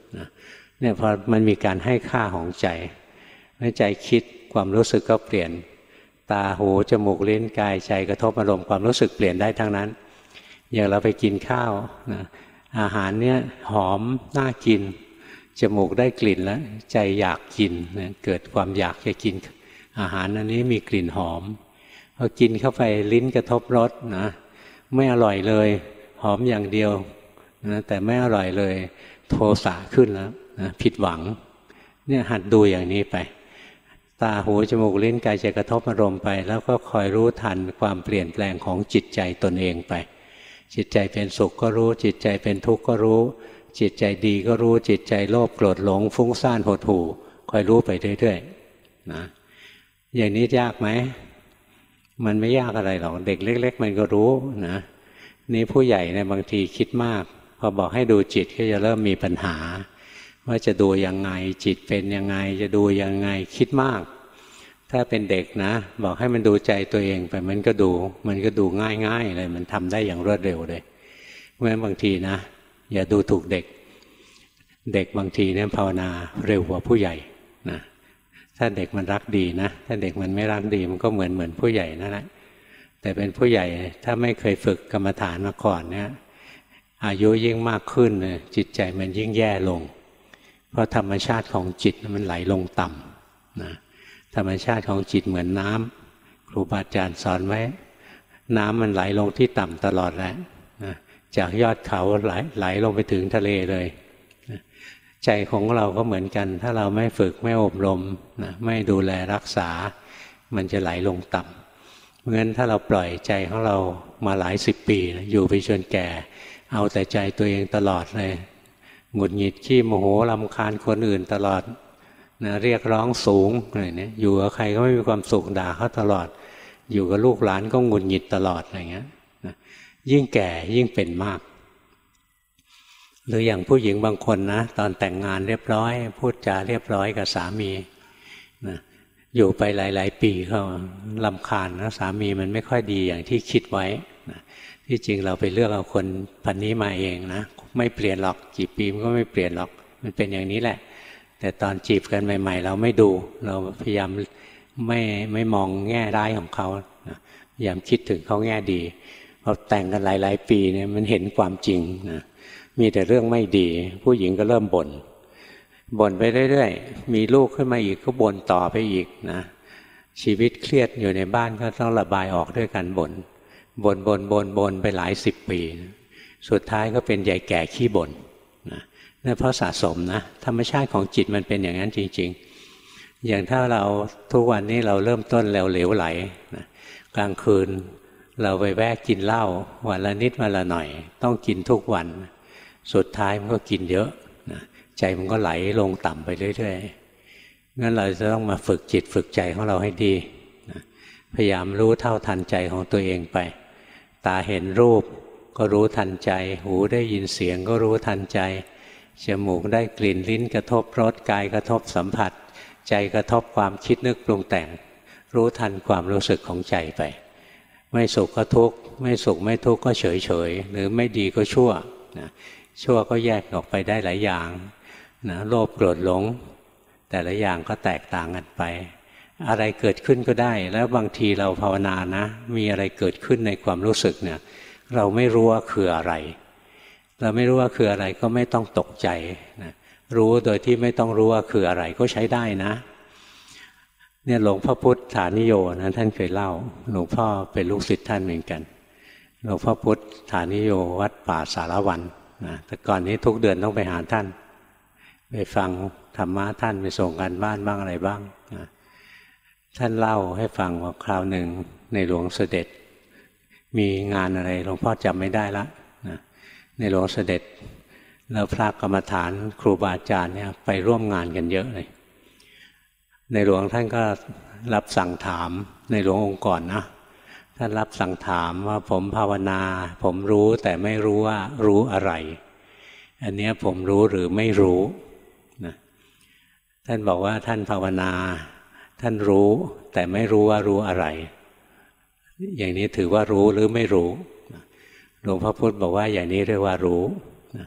นะเนี่ยพอมันมีการให้ค่าของใจเมื่อใจคิดความรู้สึกก็เปลี่ยนตาหูจมูกลิ้นกายใจกระทบอารมณ์ความรู้สึกเปลี่ยนได้ทั้งนั้นอย่างเราไปกินข้าวนะอาหารเนี่ยหอมน่ากินจมูกได้กลิ่นแล้วใจอยากกินนะเกิดความอยากจะกินอาหารอันนี้มีกลิ่นหอมพอกินเข้าไปลิ้นกระทบรสนะไม่อร่อยเลยหอมอย่างเดียวนะแต่ไม่อร่อยเลยโทสะขึ้นแล้วนะผิดหวังเนี่ยหัดดูอย่างนี้ไปตาหูจมูกลิ้นกายใจกระทบอารมณ์ไปแล้วก็คอยรู้ทันความเปลี่ยนแปลงของจิตใจตนเองไปจิตใจเป็นสุขก็รู้จิตใจเป็นทุกข์ก็รู้จิตใจดีก็รู้จิตใจโลภโกรธหลงฟุ้งซ่านหดหู่คอยรู้ไปเรื่อยๆนะอย่างนี้ยากไหมมันไม่ยากอะไรหรอกเด็กเล็กๆมันก็รู้นะนี่ผู้ใหญ่เนี่ยบางทีคิดมากพอบอกให้ดูจิตก็จะเริ่มมีปัญหาว่าจะดูยังไงจิตเป็นยังไงจะดูยังไงคิดมากถ้าเป็นเด็กนะบอกให้มันดูใจตัวเองไปมันก็ดูง่ายๆเลยมันทำได้อย่างรวดเร็วเลยเพราะฉะนั้นบางทีนะอย่าดูถูกเด็กบางทีเนี่ยภาวนาเร็วกว่าผู้ใหญ่นะถ้าเด็กมันรักดีนะถ้าเด็กมันไม่รักดีมันก็เหมือนผู้ใหญ่นั่นแหละแต่เป็นผู้ใหญ่ถ้าไม่เคยฝึกกรรมฐานมาก่อนเนี่ยอายุยิ่งมากขึ้นจิตใจมันยิ่งแย่ลงเพราะธรรมชาติของจิตมันไหลลงต่ำนะธรรมชาติของจิตเหมือนน้ำครูบาอาจารย์สอนไว้น้ำมันไหลลงที่ต่ำตลอดแหละนะจากยอดเขาไหลลงไปถึงทะเลเลยนะใจของเราก็เหมือนกันถ้าเราไม่ฝึกไม่อบรมนะไม่ดูแลรักษามันจะไหลลงต่ำเพราะฉะนั้นถ้าเราปล่อยใจของเรามาหลายสิบปีอยู่ไปจนแก่เอาแต่ใจตัวเองตลอดเลยหงุดหงิดขี้โมโหรำคาญคนอื่นตลอดนะเรียกร้องสูงอะไรเนี่ยอยู่กับใครก็ไม่มีความสุขด่าเขาตลอดอยู่กับลูกหลานก็หงุดหงิดตลอดอะไรเงี้ยนะยิ่งแก่ยิ่งเป็นมากหรืออย่างผู้หญิงบางคนนะตอนแต่งงานเรียบร้อยพูดจาเรียบร้อยกับสามีนะอยู่ไปหลายๆปีเขารำคาญนะสามีมันไม่ค่อยดีอย่างที่คิดไว้นะที่จริงเราไปเลือกเอาคนพันนี้มาเองนะไม่เปลี่ยนหรอกกี่ปีมันก็ไม่เปลี่ยนหรอกมันเป็นอย่างนี้แหละแต่ตอนจีบกันใหม่ๆเราไม่ดูเราพยายามไม่มองแง่ร้ายของเขานะพยายามคิดถึงเขาแง่ดีพอแต่งกันหลายๆปีเนี่ยมันเห็นความจริงนะมีแต่เรื่องไม่ดีผู้หญิงก็เริ่มบ่นไปเรื่อยๆมีลูกขึ้นมาอีกก็บ่นต่อไปอีกนะชีวิตเครียดอยู่ในบ้านก็ต้องระบายออกด้วยการบ่นไปหลายสิบปีสุดท้ายก็เป็นยายแก่ขี้บ่นนะนั่นเพราะสะสมนะธรรมชาติของจิตมันเป็นอย่างนั้นจริงๆอย่างถ้าเราทุกวันนี้เราเริ่มต้นแล้วเหลวไหลนะกลางคืนเราไปแวะกินเหล้าวันละนิดวันละหน่อยต้องกินทุกวันสุดท้ายมันก็กินเยอะนะใจมันก็ไหลลงต่ำไปเรื่อยๆงั้นเราจะต้องมาฝึกจิตฝึกใจของเราให้ดีนะพยายามรู้เท่าทันใจของตัวเองไปตาเห็นรูปก็รู้ทันใจหูได้ยินเสียงก็รู้ทันใจจมูกได้กลิ่นลิ้นกระทบรสกายกระทบสัมผัสใจกระทบความคิดนึกปรุงแต่งรู้ทันความรู้สึกของใจไปไม่สุขก็ทุกข์ไม่สุขไม่ทุกข์ก็เฉยหรือไม่ดีก็ชั่วนะชั่วก็แยกออกไปได้หลายอย่างนะโลภโกรธหลงแต่ละอย่างก็แตกต่างกันไปอะไรเกิดขึ้นก็ได้แล้วบางทีเราภาวนานะมีอะไรเกิดขึ้นในความรู้สึกเนี่ยเราไม่รู้ว่าคืออะไรเราไม่รู้ว่าคืออะไรก็ไม่ต้องตกใจนะรู้โดยที่ไม่ต้องรู้ว่าคืออะไรก็ใช้ได้นะเนี่ยหลวงพ่อพุทธานิโยนะท่านเคยเล่าหลวงพ่อเป็นลูกศิษย์ท่านเหมือนกันหลวงพ่อพุทธานิโยวัดป่าสารวันนะแต่ก่อนนี้ทุกเดือนต้องไปหาท่านไปฟังธรรมะท่านไปส่งกันบ้านบ้างอะไรบ้างนะท่านเล่าให้ฟังว่าคราวหนึ่งในหลวงเสด็จมีงานอะไรหลวงพ่อจำไม่ได้ละนะในหลวงเสด็จแล้วพระกรรมฐานครูบาอาจารย์เนี่ยไปร่วมงานกันเยอะเลยในหลวงท่านก็รับสั่งถามในหลวงองค์ก่อนนะท่านรับสั่งถามว่าผมภาวนาผมรู้แต่ไม่รู้ว่ารู้อะไรอันนี้ผมรู้หรือไม่รู้นะท่านบอกว่าท่านภาวนาท่านรู้แต่ไม่รู้ว่ารู้อะไรอย่างนี้ถือว่ารู้หรือไม่รู้หลวงพ่อพุธบอกว่าอย่างนี้เรียกว่ารู้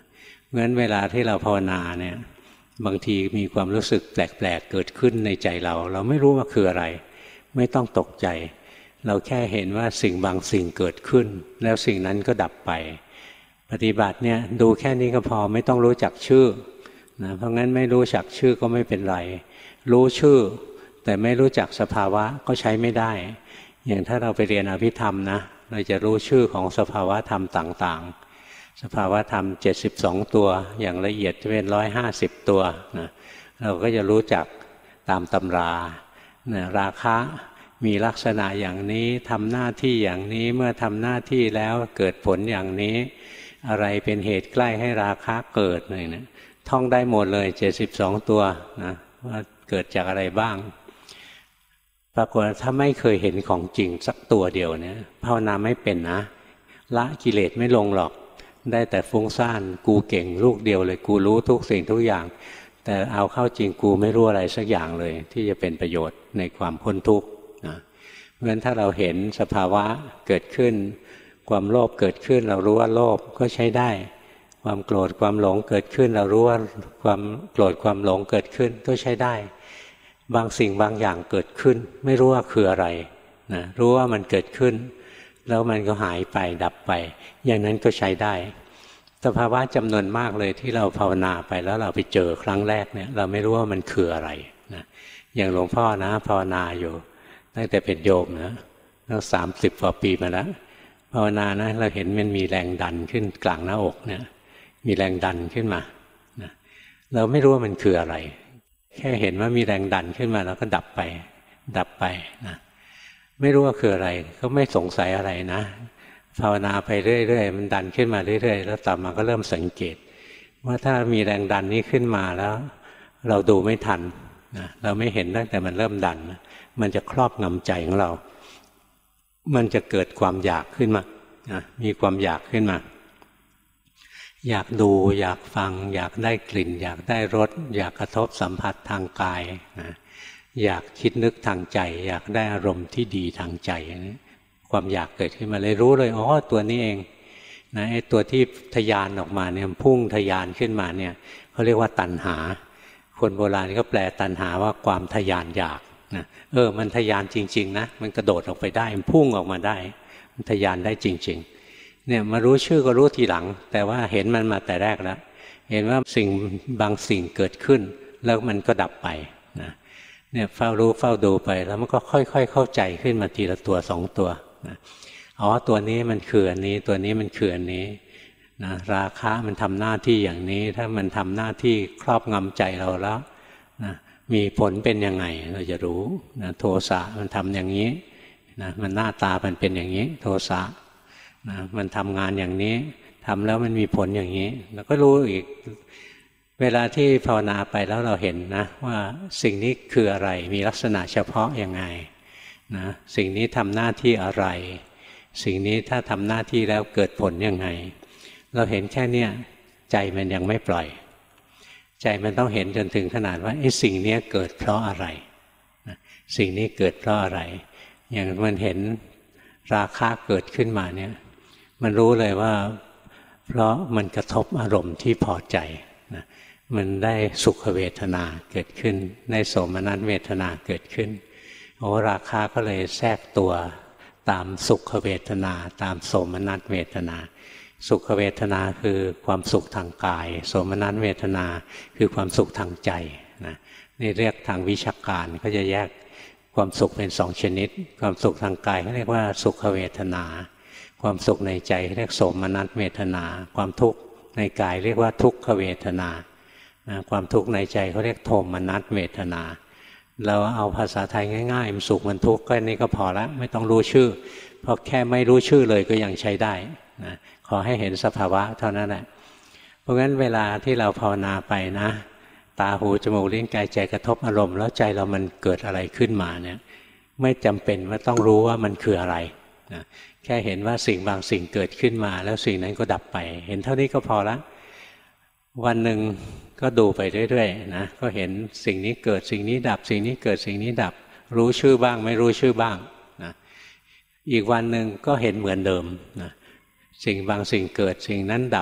งั้นเวลาที่เราภาวนาเนี่ยบางทีมีความรู้สึกแปลกๆเกิดขึ้นในใจเราไม่รู้ว่าคืออะไรไม่ต้องตกใจเราแค่เห็นว่าสิ่งบางสิ่งเกิดขึ้นแล้วสิ่งนั้นก็ดับไปปฏิบัติเนี่ยดูแค่นี้ก็พอไม่ต้องรู้จักชื่อนะเพราะงั้นไม่รู้จักชื่อก็ไม่เป็นไรรู้ชื่อแต่ไม่รู้จักสภาวะก็ใช้ไม่ได้อย่างถ้าเราไปเรียนอภิธรรมนะเราจะรู้ชื่อของสภาวะธรรมต่างๆสภาวะธรรม72ตัวอย่างละเอียดจะเป็น150ตัวนะเราก็จะรู้จักตามตำรานะราคะมีลักษณะอย่างนี้ทำหน้าที่อย่างนี้เมื่อทำหน้าที่แล้วเกิดผลอย่างนี้อะไรเป็นเหตุใกล้ให้ราคะเกิดเลยนะท่องได้หมดเลย72ตัวนะว่าเกิดจากอะไรบ้างปรากฏถ้าไม่เคยเห็นของจริงสักตัวเดียวเนี่ยภาวนาไม่เป็นนะละกิเลสไม่ลงหรอกได้แต่ฟุ้งซ่านกูเก่งลูกเดียวเลยกูรู้ทุกสิ่งทุกอย่างแต่เอาเข้าจริงกูไม่รู้อะไรสักอย่างเลยที่จะเป็นประโยชน์ในความพ้นทุกข์นะเพราะฉะนั้นถ้าเราเห็นสภาวะเกิดขึ้นความโลภเกิดขึ้นเรารู้ว่าโลภก็ใช้ได้ความโกรธความหลงเกิดขึ้นเรารู้ว่าความโกรธความหลงเกิดขึ้นก็ใช้ได้บางสิ่งบางอย่างเกิดขึ้นไม่รู้ว่าคืออะไรนะรู้ว่ามันเกิดขึ้นแล้วมันก็หายไปดับไปอย่างนั้นก็ใช้ได้สภาวะจำนวนมากเลยที่เราภาวนาไปแล้วเราไปเจอครั้งแรกเนี่ยเราไม่รู้ว่ามันคืออะไรนะอย่างหลวงพ่อนะภาวนาอยู่ตั้งแต่เป็นโยมนะตั้ง30 กว่าปีมาแล้วภาวนานะเราเห็นมันมีแรงดันขึ้นกลางหน้าอกเนี่ยมีแรงดันขึ้นมานะเราไม่รู้ว่ามันคืออะไรแค่เห็นว่ามีแรงดันขึ้นมาแล้วก็ดับไปนะไม่รู้ว่าคืออะไรก็ไม่สงสัยอะไรนะภาวนาไปเรื่อยๆมันดันขึ้นมาเรื่อยๆแล้วต่อมาก็เริ่มสังเกตว่าถ้ามีแรงดันนี้ขึ้นมาแล้วเราดูไม่ทันนะเราไม่เห็นตั้งแต่มันเริ่มดันมันจะครอบงำใจของเรามันจะเกิดความอยากขึ้นมานะมีความอยากขึ้นมาอยากดูอยากฟังอยากได้กลิ่นอยากได้รสอยากกระทบสัมผัสทางกายนะอยากคิดนึกทางใจอยากได้อารมณ์ที่ดีทางใจนะความอยากเกิดขึ้นมาเลยรู้เลยอ๋อตัวนี้เองนะไอ้ตัวที่ทะยานออกมาเนี่ยพุ่งทะยานขึ้นมาเนี่ยเขาเรียกว่าตัณหาคนโบราณก็แปลตัณหาว่าความทะยานอยากนะมันทะยานจริงๆนะมันกระโดดออกไปได้มันพุ่งออกมาได้มันทะยานได้จริงๆเนี่ยมารู้ชื่อก็รู้ทีหลังแต่ว่าเห็นมันมาแต่แรกแล้วเห็นว่าสิ่งบางสิ่งเกิดขึ้นแล้วมันก็ดับไปนะเนี่ยเฝ้ารู้เฝ้าดูไปแล้วมันก็ค่อยๆเข้าใจขึ้นมาทีละตัว2ตัวนะอ๋อตัวนี้มันคืออันนี้ตัวนี้มันคืออันนี้นะราคะมันทำหน้าที่อย่างนี้ถ้ามันทำหน้าที่ครอบงำใจเราแล้วนะมีผลเป็นยังไงเราจะรู้นะโทสะมันทำอย่างนี้นะมันหน้าตามันเป็นอย่างนี้โทสะนะมันทำงานอย่างนี้ทำแล้วมันมีผลอย่างนี้เราก็รู้อีกเวลาที่ภาวนาไปแล้วเราเห็นนะว่าสิ่งนี้คืออะไรมีลักษณะเฉพาะยังไงนะสิ่งนี้ทำหน้าที่อะไรสิ่งนี้ถ้าทำหน้าที่แล้วเกิดผลยังไงเราเห็นแค่เนี้ยใจมันยังไม่ปล่อยใจมันต้องเห็นจนถึงขนาดว่าไอ้สิ่งนี้เกิดเพราะอะไรนะสิ่งนี้เกิดเพราะอะไรอย่างมันเห็นราคะเกิดขึ้นมาเนี่ยมันรู้เลยว่าเพราะมันกระทบอารมณ์ที่พอใจนะมันได้สุขเวทนาเกิดขึ้นได้โสมนัสเวทนาเกิดขึ้นโอ้ราคะก็เลยแทรกตัวตามสุขเวทนาตามโสมนัสเวทนาสุขเวทนาคือความสุขทางกายโสมนัสเวทนาคือความสุขทางใจนะนี่เรียกทางวิชาการก็จะแยกความสุขเป็น2 ชนิดความสุขทางกายเขาเรียกว่าสุขเวทนาความสุขในใจเรียกโสมนัสเวทนาความทุกข์ในกายเรียกว่าทุกขเวทนาความทุกข์ในใจเขาเรียกโทมนัสเวทนาเราเอาภาษาไทยง่ายๆมันสุขมันทุกข์ก็นี่ก็พอแล้วไม่ต้องรู้ชื่อเพราะแค่ไม่รู้ชื่อเลยก็ยังใช้ได้นะขอให้เห็นสภาวะเท่านั้นแหละเพราะงั้นเวลาที่เราภาวนาไปนะตาหูจมูกลิ้นกายใจกระทบอารมณ์แล้วใจเรามันเกิดอะไรขึ้นมาเนี่ยไม่จำเป็นว่าต้องรู้ว่ามันคืออะไรนะแค่เห็นว่าสิ่งบางสิ่งเกิดขึ้นมาแล้วสิ่งนั้นก็ดับไปเห็นเท่านี้ก็พอละวันหนึ่งก็ดูไปเรื่อยๆนะก็เห็นสิ่งนี้เกิดสิ่งนี้ดับสิ่งนี้เกิดสิ่งนี้ดับรู้ชื่อบ้างไม่รู้ชื่อบ้างนะอีกวันหนึ่งก็เห็นเหมือนเดิมนะสิ่งบางสิ่งเกิดสิ่งนั้นดับ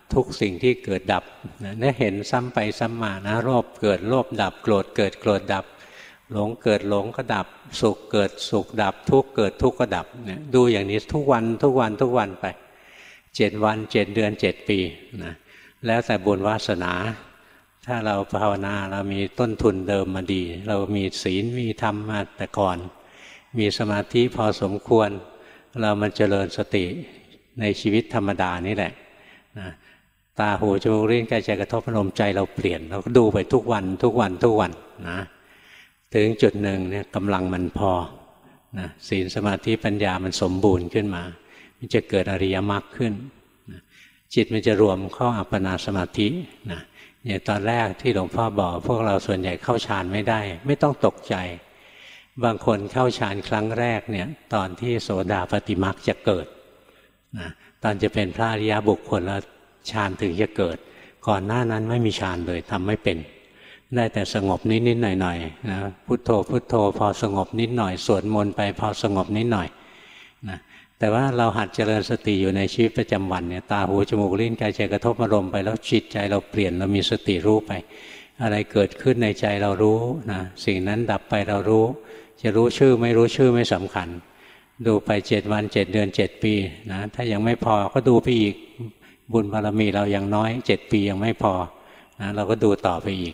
ทุกสิ่งที่เกิดดับเนี่ยเห็นซ้ำไปซ้ำมานะโลภเกิดโลภดับโกรธเกิดโกรธดับหลงเกิดหลงก็ดับสุขเกิดสุขดับทุกข์เกิดทุกข์ก็ดับเนี่ยดูอย่างนี้ทุกวันทุกวันทุกวันไป7 วัน7 เดือน7 ปีนะแล้วแต่บุญวาสนาถ้าเราภาวนาเรามีต้นทุนเดิมมาดีเรามีศีลมีธรรมมาแต่ก่อนมีสมาธิพอสมควรเรามันเจริญสติในชีวิตธรรมดานี่แหละนะตาหูจมูกลิ้นกายใจกระทบอารมณ์ใจเราเปลี่ยนเราก็ดูไปทุกวันทุกวันทุกวันนะถึงจุดหนึ่งเนี่ยกำลังมันพอนะศีลสมาธิปัญญามันสมบูรณ์ขึ้นมามันจะเกิดอริยมรรคขึ้นนะจิตมันจะรวมเข้าอัปปนาสมาธินะอย่างตอนแรกที่หลวงพ่อบอกพวกเราส่วนใหญ่เข้าฌานไม่ได้ไม่ต้องตกใจบางคนเข้าฌานครั้งแรกเนี่ยตอนที่โสดาปัตติมรรคจะเกิดนะตอนจะเป็นพระอริยบุคคลแล้วฌานถึงจะเกิดก่อนหน้านั้นไม่มีฌานเลยทำไม่เป็นได้แต่สงบนิดๆหน่อยๆนะพุทโธพุทโธพอสงบนิดหน่อยสวดมนต์ไปพอสงบนิดหน่อยนะแต่ว่าเราหัดเจริญสติอยู่ในชีวิตประจำวันเนี่ยตาหูจมูกลิ้นกายใจกระทบอารมณ์ไปแล้วจิตใจเราเปลี่ยนเรามีสติรู้ไปอะไรเกิดขึ้นในใจเรารู้นะสิ่งนั้นดับไปเรารู้จะรู้ชื่อไม่รู้ชื่อไม่สำคัญดูไป7 วัน7 เดือน7 ปีนะถ้ายังไม่พอก็ดูไปอีกบุญบารมีเรายังน้อย7 ปียังไม่พอนะเราก็ดูต่อไปอีก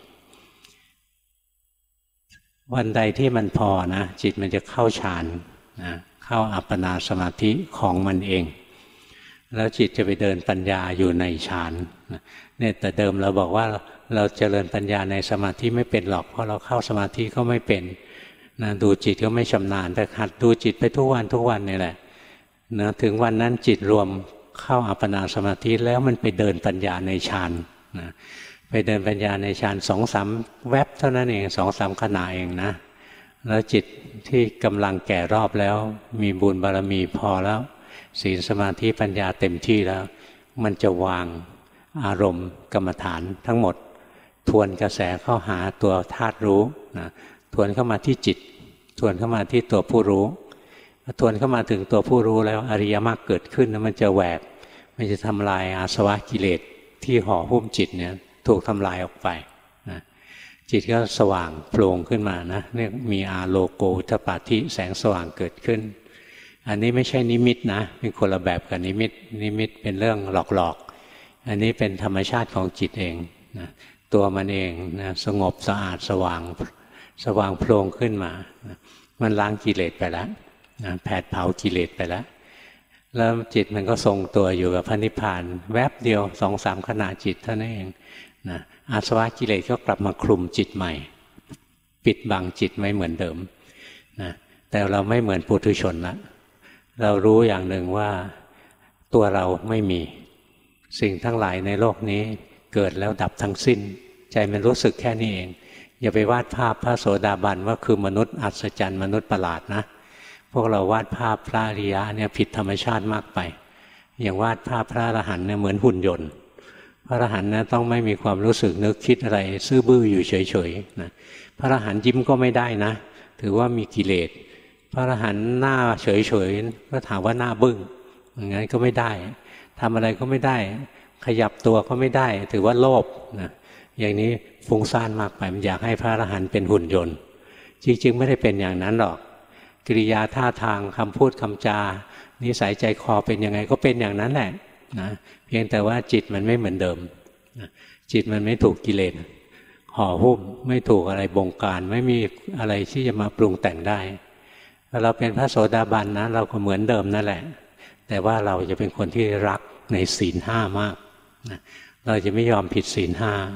วันใดที่มันพอนะจิตมันจะเข้าฌานนะเข้าอัปปนาสมาธิของมันเองแล้วจิตจะไปเดินปัญญาอยู่ในฌานเนี่ยแต่เดิมเราบอกว่าเราเจริญปัญญาในสมาธิไม่เป็นหรอกเพราะเราเข้าสมาธิก็ไม่เป็นนะดูจิตก็ไม่ชำนาญแต่หัดดูจิตไปทุกวันทุกวันนี่แหละนะถึงวันนั้นจิตรวมเข้าอัปปนาสมาธิแล้วมันไปเดินปัญญาในฌานนะไปเดินปัญญาในฌาน2-3 แวบเท่านั้นเอง2-3 ขณะเองนะแล้วจิตที่กำลังแก่รอบแล้วมีบุญบารมีพอแล้วศีลสมาธิปัญญาเต็มที่แล้วมันจะวางอารมณ์กรรมฐานทั้งหมดทวนกระแสเข้าหาตัวธาตุรู้นะทวนเข้ามาที่จิตทวนเข้ามาที่ตัวผู้รู้ทวนเข้ามาถึงตัวผู้รู้แล้วอริยมรรคเกิดขึ้นแล้วมันจะแหวกมันจะทำลายอาสวะกิเลสที่ห่อหุ้มจิตเนี่ยถูกทำลายออกไปนะจิตก็สว่างโปร่งขึ้นมานะเนี่ยมีอาโลโกอุทปาธิแสงสว่างเกิดขึ้นอันนี้ไม่ใช่นิมิตนะเป็นคนละแบบกับนิมิตนิมิตเป็นเรื่องหลอกๆอันนี้เป็นธรรมชาติของจิตเองนะตัวมันเองนะสงบสะอาดสว่างโพร่งขึ้นมานะมันล้างกิเลสไปแล้วนะแผดเผากิเลสไปแล้วแล้วจิตมันก็ทรงตัวอยู่กับพระนิพพานแวบเดียว2-3 ขณะจิตเท่านั้นเองนะอาสวะกิเลสก็กลับมาคลุมจิตใหม่ปิดบังจิตไม่เหมือนเดิมนะแต่เราไม่เหมือนปุถุชนละเรารู้อย่างหนึ่งว่าตัวเราไม่มีสิ่งทั้งหลายในโลกนี้เกิดแล้วดับทั้งสิ้นใจมันรู้สึกแค่นี้เองอย่าไปวาดภาพพระโสดาบันว่าคือมนุษย์อัศจรรย์มนุษย์ประหลาดนะพวกเราวาดภาพพระอริยะเนี่ยผิดธรรมชาติมากไปอย่างวาดภาพพระอรหันต์เนี่ยเหมือนหุ่นยนต์พระอรหันต์นะต้องไม่มีความรู้สึกนึกคิดอะไรซื่อบื้ออยู่เฉยๆนะพระอรหันต์ยิ้มก็ไม่ได้นะถือว่ามีกิเลสพระอรหันต์หน้าเฉยๆก็ถามว่าหน้าบึ้งอย่างนั้นก็ไม่ได้ทำอะไรก็ไม่ได้ขยับตัวก็ไม่ได้ถือว่าโลภนะอย่างนี้ฟุ้งซ่านมากไปมันอยากให้พระอรหันต์เป็นหุ่นยนต์จริงๆไม่ได้เป็นอย่างนั้นหรอกกิริยาท่าทางคำพูดคำจานิสัยใจคอเป็นยังไงก็เป็นอย่างนั้นแหละนะเพียงแต่ว่าจิตมันไม่เหมือนเดิมนะจิตมันไม่ถูกกิเลสห่อหุ้มไม่ถูกอะไรบงการไม่มีอะไรที่จะมาปรุงแต่งได้ถ้าเราเป็นพระโสดาบันนะเราก็เหมือนเดิมนั่นแหละแต่ว่าเราจะเป็นคนที่รักในศีล5มากนะเราจะไม่ยอมผิดศีล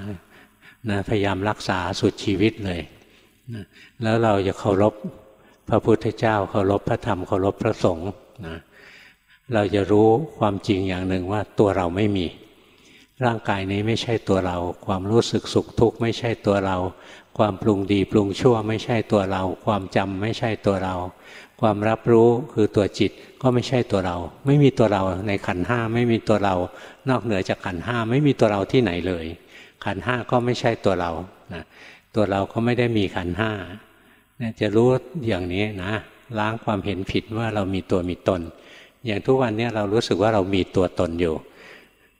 5นะพยายามรักษาสุดชีวิตเลยนะแล้วเราจะเคารพพระพุทธเจ้าเคารพพระธรรมเคารพพระสงฆ์นะเราจะรู้ความจริงอย่างหนึ่งว่าตัวเราไม่มีร่างกายนี้ไม่ใช่ตัวเราความรู้สึกสุขทุกข์ไม่ใช่ตัวเราความปรุงดีปรุงชั่วไม่ใช่ตัวเราความจำไม่ใช่ตัวเราความรับรู้คือตัวจิตก็ไม่ใช่ตัวเราไม่มีตัวเราในขันธ์5ไม่มีตัวเรานอกเหนือจากขันธ์5ไม่มีตัวเราที่ไหนเลยขันธ์5ก็ไม่ใช่ตัวเรานะตัวเราก็ไม่ได้มีขันธ์5เนี่ยจะรู้อย่างนี้นะล้างความเห็นผิดว่าเรามีตัวมีตนอย่างทุกวันนี้เรารู้สึกว่าเรามีตัวตนอยู่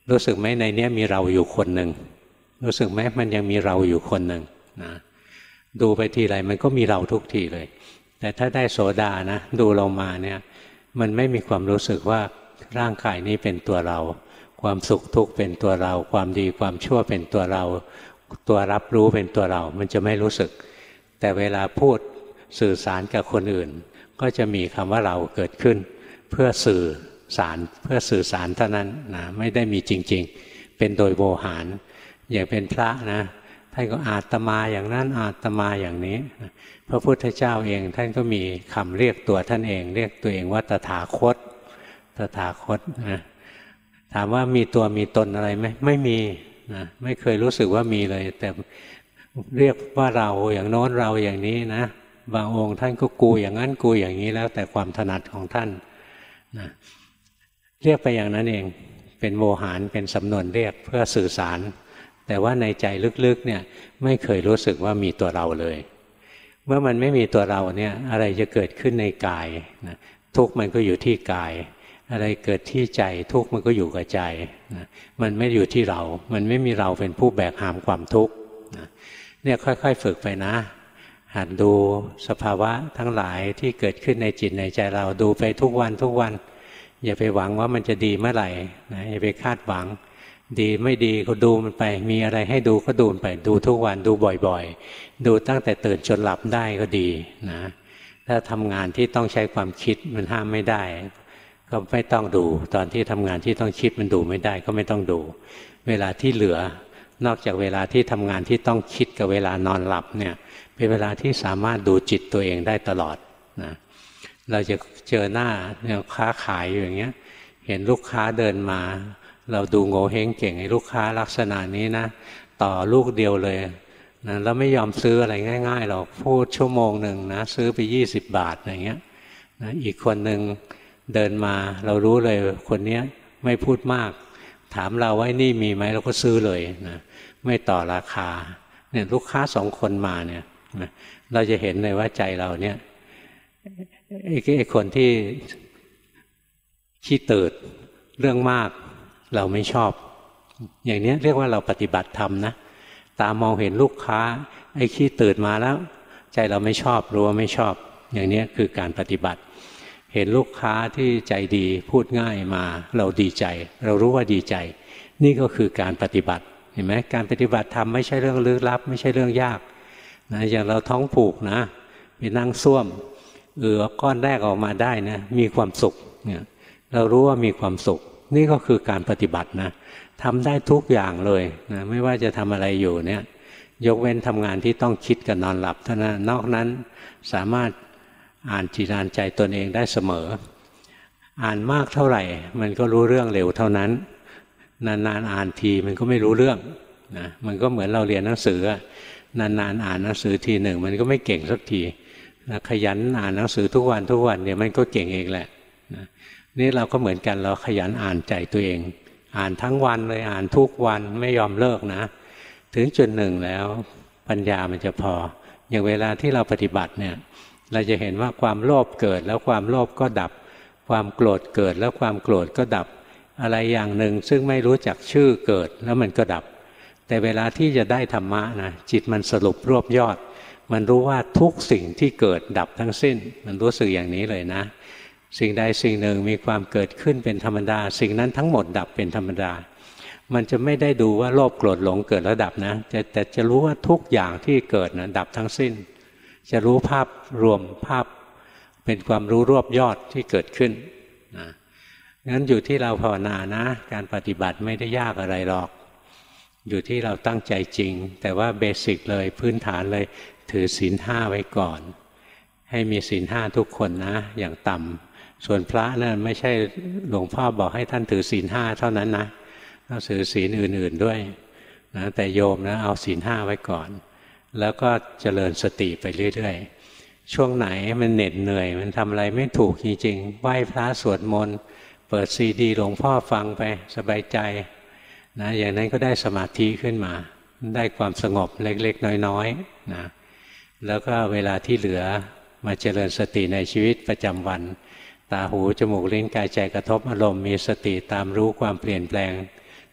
รู้สึกไหมในเนี้ยมีเราอยู่คนหนึ่งรู้สึกไหมมันยังมีเราอยู่คนหนึ่งนะดูไปทีไรมันก็มีเราทุกทีเลยแต่ถ้าได้โสดานะดูลงมาเนี่ยมันไม่มีความรู้สึกว่าร่างกายนี้เป็นตัวเราความสุขทุกข์เป็นตัวเราความดีความชั่วเป็นตัวเราตัวรับรู้เป็นตัวเรามันจะไม่รู้สึกแต่เวลาพูดสื่อสารกับคนอื่นก็จะมีคำว่าเราเกิดขึ้นเพื่อสื่อสารเท่านั้นนะไม่ได้มีจริงๆเป็นโดยโวหารอย่างเป็นพระนะท่านก็อาตมาอย่างนั้นอาตมาอย่างนี้พระพุทธเจ้าเองท่านก็มีคำเรียกตัวท่านเองเรียกตัวเองว่าตถาคตนะถามว่ามีตัวมีตนอะไรไหมไม่มีนะไม่เคยรู้สึกว่ามีเลยแต่เรียกว่าเราอย่างโน้นเราอย่างนี้นะบางองค์ท่านก็กูอย่างนั้นกูอย่างนี้แล้วแต่ความถนัดของท่านนะเรียกไปอย่างนั้นเองเป็นโมหารเป็นสำนวนเรียกเพื่อสื่อสารแต่ว่าในใจลึกๆเนี่ยไม่เคยรู้สึกว่ามีตัวเราเลยเมื่อมันไม่มีตัวเราเนี่ยอะไรจะเกิดขึ้นในกายนะทุกข์มันก็อยู่ที่กายอะไรเกิดที่ใจทุกข์มันก็อยู่กับใจนะมันไม่อยู่ที่เรามันไม่มีเราเป็นผู้แบกหามความทุกข์นะเนี่ยค่อยๆฝึกไปนะหัดดูสภาวะทั้งหลายที่เกิดขึ้นในจิตในใจเราดูไปทุกวันอย่าไปหวังว่ามันจะดีเมื่อไหร่นะอย่าไปคาดหวังดีไม่ดีก็ดูมันไปมีอะไรให้ดูก็ดูไปดูทุกวันดูบ่อยๆดูตั้งแต่ตื่นจนหลับได้ก็ดีนะถ้าทำงานที่ต้องใช้ความคิดมันห้ามไม่ได้ก็ไม่ต้องดูตอนที่ทำงานที่ต้องคิดมันดูไม่ได้ก็ไม่ต้องดูเวลาที่เหลือนอกจากเวลาที่ทำงานที่ต้องคิดกับเวลานอนหลับเนี่ยเป็นเวลาที่สามารถดูจิตตัวเองได้ตลอดนะเราจะเจอหน้าเนี่ยค้าขายอยู่อย่างเงี้ยเห็นลูกค้าเดินมาเราดูโง่เฮงเก่งไอ้ลูกค้าลักษณะนี้นะต่อลูกเดียวเลยนะแล้วไม่ยอมซื้ออะไรง่ายๆหรอกพูดชั่วโมงหนึ่งนะซื้อไป20 บาทอย่างเงี้ยนะอีกคนหนึ่งเดินมาเรารู้เลยคนนี้ไม่พูดมากถามเราว่านี่มีไหมเราก็ซื้อเลยนะไม่ต่อราคาเนี่ยลูกค้า2 คนมาเนี่ยนะเราจะเห็นเลยว่าใจเราเนี่ยไอ้คนที่ขี้ตื่นเรื่องมากเราไม่ชอบอย่างนี้เรียกว่าเราปฏิบัติธรรมนะตามองเห็นลูกค้าไอ้ขี้ตื่นมาแล้วใจเราไม่ชอบรู้ว่าไม่ชอบอย่างนี้คือการปฏิบัติเห็นลูกค้าที่ใจดีพูดง่ายมาเราดีใจเรารู้ว่าดีใจนี่ก็คือการปฏิบัติเห็นไหมการปฏิบัติธรรมไม่ใช่เรื่องลึกลับไม่ใช่เรื่องยากนะอย่างเราท้องผูกนะไปนั่งส้วมก้อนแรกออกมาได้นะมีความสุขเนี่ยเรารู้ว่ามีความสุขนี่ก็คือการปฏิบัตินะทำได้ทุกอย่างเลยนะไม่ว่าจะทำอะไรอยู่เนี่ยยกเว้นทำงานที่ต้องคิดกับนอนหลับเท่านั้นนอกนั้นสามารถอ่านจิตอ่านใจตนเองได้เสมออ่านมากเท่าไหร่มันก็รู้เรื่องเร็วเท่านั้นนานๆอ่านทีมันก็ไม่รู้เรื่องนะมันก็เหมือนเราเรียนหนังสือนานๆอ่านหนังสือทีหนึ่งมันก็ไม่เก่งสักทีนะขยันอ่านหนังสือทุกวันเนี่ยมันก็เก่งเองแหละนะนี่เราก็เหมือนกันเราขยันอ่านใจตัวเองอ่านทั้งวันเลยอ่านทุกวันไม่ยอมเลิกนะถึงจุดหนึ่งแล้วปัญญามันจะพออย่างเวลาที่เราปฏิบัติเนี่ยเราจะเห็นว่าความโลภเกิดแล้วความโลภก็ดับความโกรธเกิดแล้วความโกรธก็ดับอะไรอย่างหนึ่งซึ่งไม่รู้จักชื่อเกิดแล้วมันก็ดับแต่เวลาที่จะได้ธรรมะนะจิตมันสรุปรวบยอดมันรู้ว่าทุกสิ่งที่เกิดดับทั้งสิ้นมันรู้สึกอย่างนี้เลยนะสิ่งใดสิ่งหนึ่งมีความเกิดขึ้นเป็นธรรมดาสิ่งนั้นทั้งหมดดับเป็นธรรมดามันจะไม่ได้ดูว่าโลภโกรธหลงเกิดแล้วดับนะแต่จะรู้ว่าทุกอย่างที่เกิดนะดับทั้งสิ้นจะรู้ภาพรวมภาพเป็นความรู้รวบยอดที่เกิดขึ้นนะงั้นอยู่ที่เราภาวนานะการปฏิบัติไม่ได้ยากอะไรหรอกอยู่ที่เราตั้งใจจริงแต่ว่าเบสิกเลยพื้นฐานเลยถือศีล 5ไว้ก่อนให้มีศีล 5ทุกคนนะอย่างต่ำส่วนพระนั่นไม่ใช่หลวงพ่อบอกให้ท่านถือศีล 5เท่านั้นนะต้องถือศีลอื่นๆด้วยนะแต่โยมนะเอาศีล 5ไว้ก่อนแล้วก็เจริญสติไปเรื่อยๆช่วงไหนมันเหน็ดเหนื่อยมันทำอะไรไม่ถูกจริงๆไหว้พระสวดมนต์เปิดซีดีหลวงพ่อฟังไปสบายใจนะอย่างนั้นก็ได้สมาธิขึ้นมาได้ความสงบเล็กๆน้อยๆนะแล้วก็เวลาที่เหลือมาเจริญสติในชีวิตประจำวันตาหูจมูกลิ้นกายใจกระทบอารมณ์มีสติตามรู้ความเปลี่ยนแปลง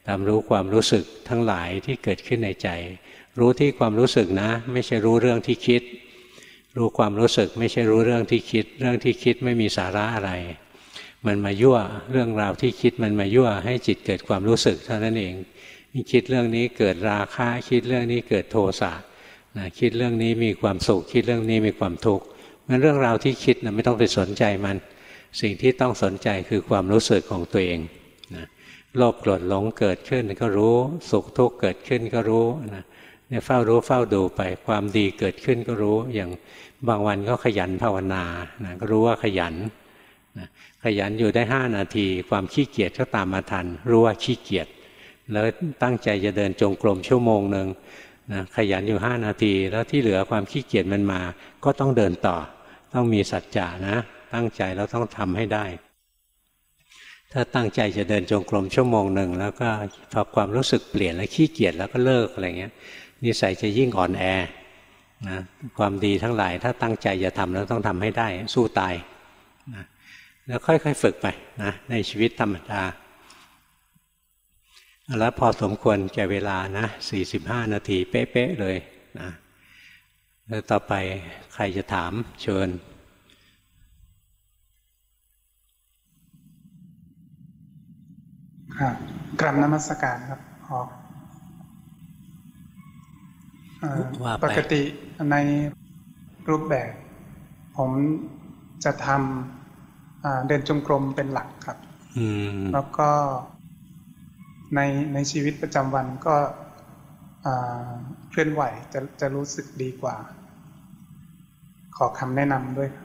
ตามรู้ความรู้สึกทั้งหลายที่เกิดขึ้นในใจรู้ที่ความรู้สึกนะไม่ใช่รู้เรื่องที่คิดรู้ความรู้สึกไม่ใช่รู้เรื่องที่คิดเรื่องที่คิดไม่มีสาระอะไรมันมายั่วเรื่องราวที่คิดมันมายั่วให้จิตเกิดความรู้สึกเท่านั้นเองคิดเรื่องนี้เกิดราคะคิดเรื่องนี้เกิดโทสะคิดเรื่องนี้มีความสุขคิดเรื่องนี้มีความทุกข์มันเรื่องราวที่คิดนะไม่ต้องไปสนใจมันสิ่งที่ต้องสนใจคือความรู้สึกของตัวเองโลภโกรธหลงเกิดขึ้นก็รู้สุขทุกข์เกิดขึ้นก็รู้เนี่ยเฝ้ารู้เฝ้าดูไปความดีเกิดขึ้นก็รู้อย่างบางวันก็ขยันภาวนาก็รู้ว่าขยันขยันอยู่ได้5 นาทีความขี้เกียจก็ตามมาทันรู้ว่าขี้เกียจแล้วตั้งใจจะเดินจงกรมชั่วโมงนึงขยันอยู่5 นาทีแล้วที่เหลือความขี้เกียจมันมาก็ต้องเดินต่อต้องมีสัจจะนะตั้งใจแล้วต้องทำให้ได้ถ้าตั้งใจจะเดินจงกรมชั่วโมงนึงแล้วก็พอความรู้สึกเปลี่ยนแล้วขี้เกียจแล้วก็เลิกอะไรเงี้ยนิสัยจะยิ่งอ่อนแอนะความดีทั้งหลายถ้าตั้งใจจะทำแล้วต้องทำให้ได้สู้ตายนะแล้วค่อยๆฝึกไปนะในชีวิตธรรมดาแล้วพอสมควรแก่เวลานะ45 นาทีเป๊ะๆเลยนะแล้วต่อไปใครจะถามเชิญครับกราบนมัสการครับปกติในรูปแบบผมจะทำเดินจงกรมเป็นหลักครับแล้วก็ในชีวิตประจำวันก็เคลื่อนไหวจะรู้สึกดีกว่าขอคำแนะนำด้วย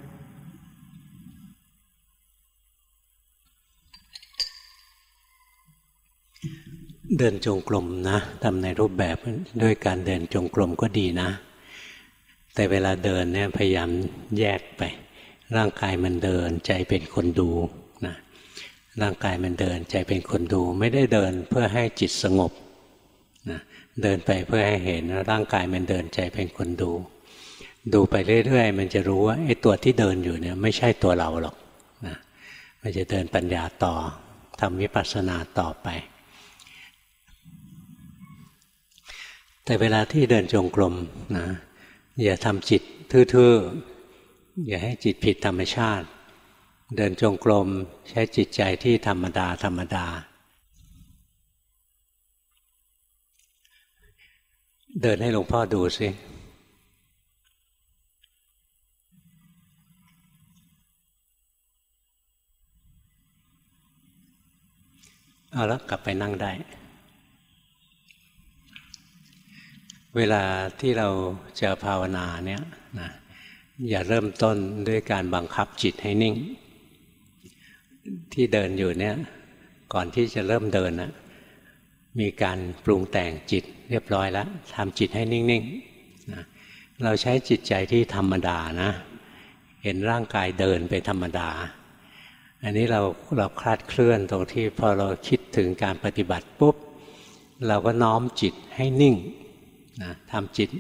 เดินจงกรมนะทำในรูปแบบด้วยการเดินจงกรมก็ดีนะแต่เวลาเดินเนี่ยพยายามแยกไปร่างกายมันเดินใจเป็นคนดูนะร่างกายมันเดินใจเป็นคนดูไม่ได้เดินเพื่อให้จิตสงบนะเดินไปเพื่อให้เห็นร่างกายมันเดินใจเป็นคนดูดูไปเรื่อยๆมันจะรู้ว่าไอ้ตัวที่เดินอยู่เนี่ยไม่ใช่ตัวเราหรอกนะมันจะเดินปัญญาต่อทำวิปัสสนาต่อไปแต่เวลาที่เดินจงกรมนะอย่าทำจิตทื่อๆอย่าให้จิตผิดธรรมชาติเดินจงกรมใช้จิตใจที่ธรรมดาธรรมดาเดินให้หลวงพ่อดูสิเอาละกลับไปนั่งได้เวลาที่เราจะภาวนาเนี่ยนะอย่าเริ่มต้นด้วยการบังคับจิตให้นิ่งที่เดินอยู่เนี่ยก่อนที่จะเริ่มเดินนะมีการปรุงแต่งจิตเรียบร้อยแล้วทำจิตให้นิ่งๆนะเราใช้จิตใจที่ธรรมดานะเห็นร่างกายเดินไปธรรมดาอันนี้เราคลาดเคลื่อนตรงที่พอเราคิดถึงการปฏิบัติปุ๊บเราก็น้อมจิตให้นิ่งนะทำจิต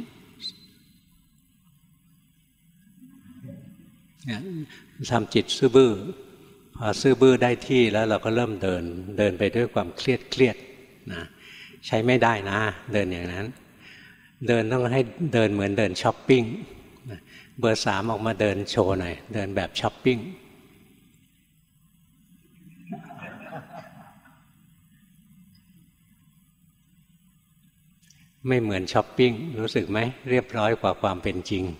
ทำจิตซื่อบื้อพอซื่อบื้อได้ที่แล้วเราก็เริ่มเดินไปด้วยความเครียดนะใช้ไม่ได้นะเดินอย่างนั้นเดินต้องให้เดินเหมือนเดินช้อปปิ้งเบอร์ 3ออกมาเดินโชว์หน่อยเดินแบบช้อปปิ้งไม่เหมือนช้อปปิ้งรู้สึกไหมเรียบร้อยกว่าความเป็นจริง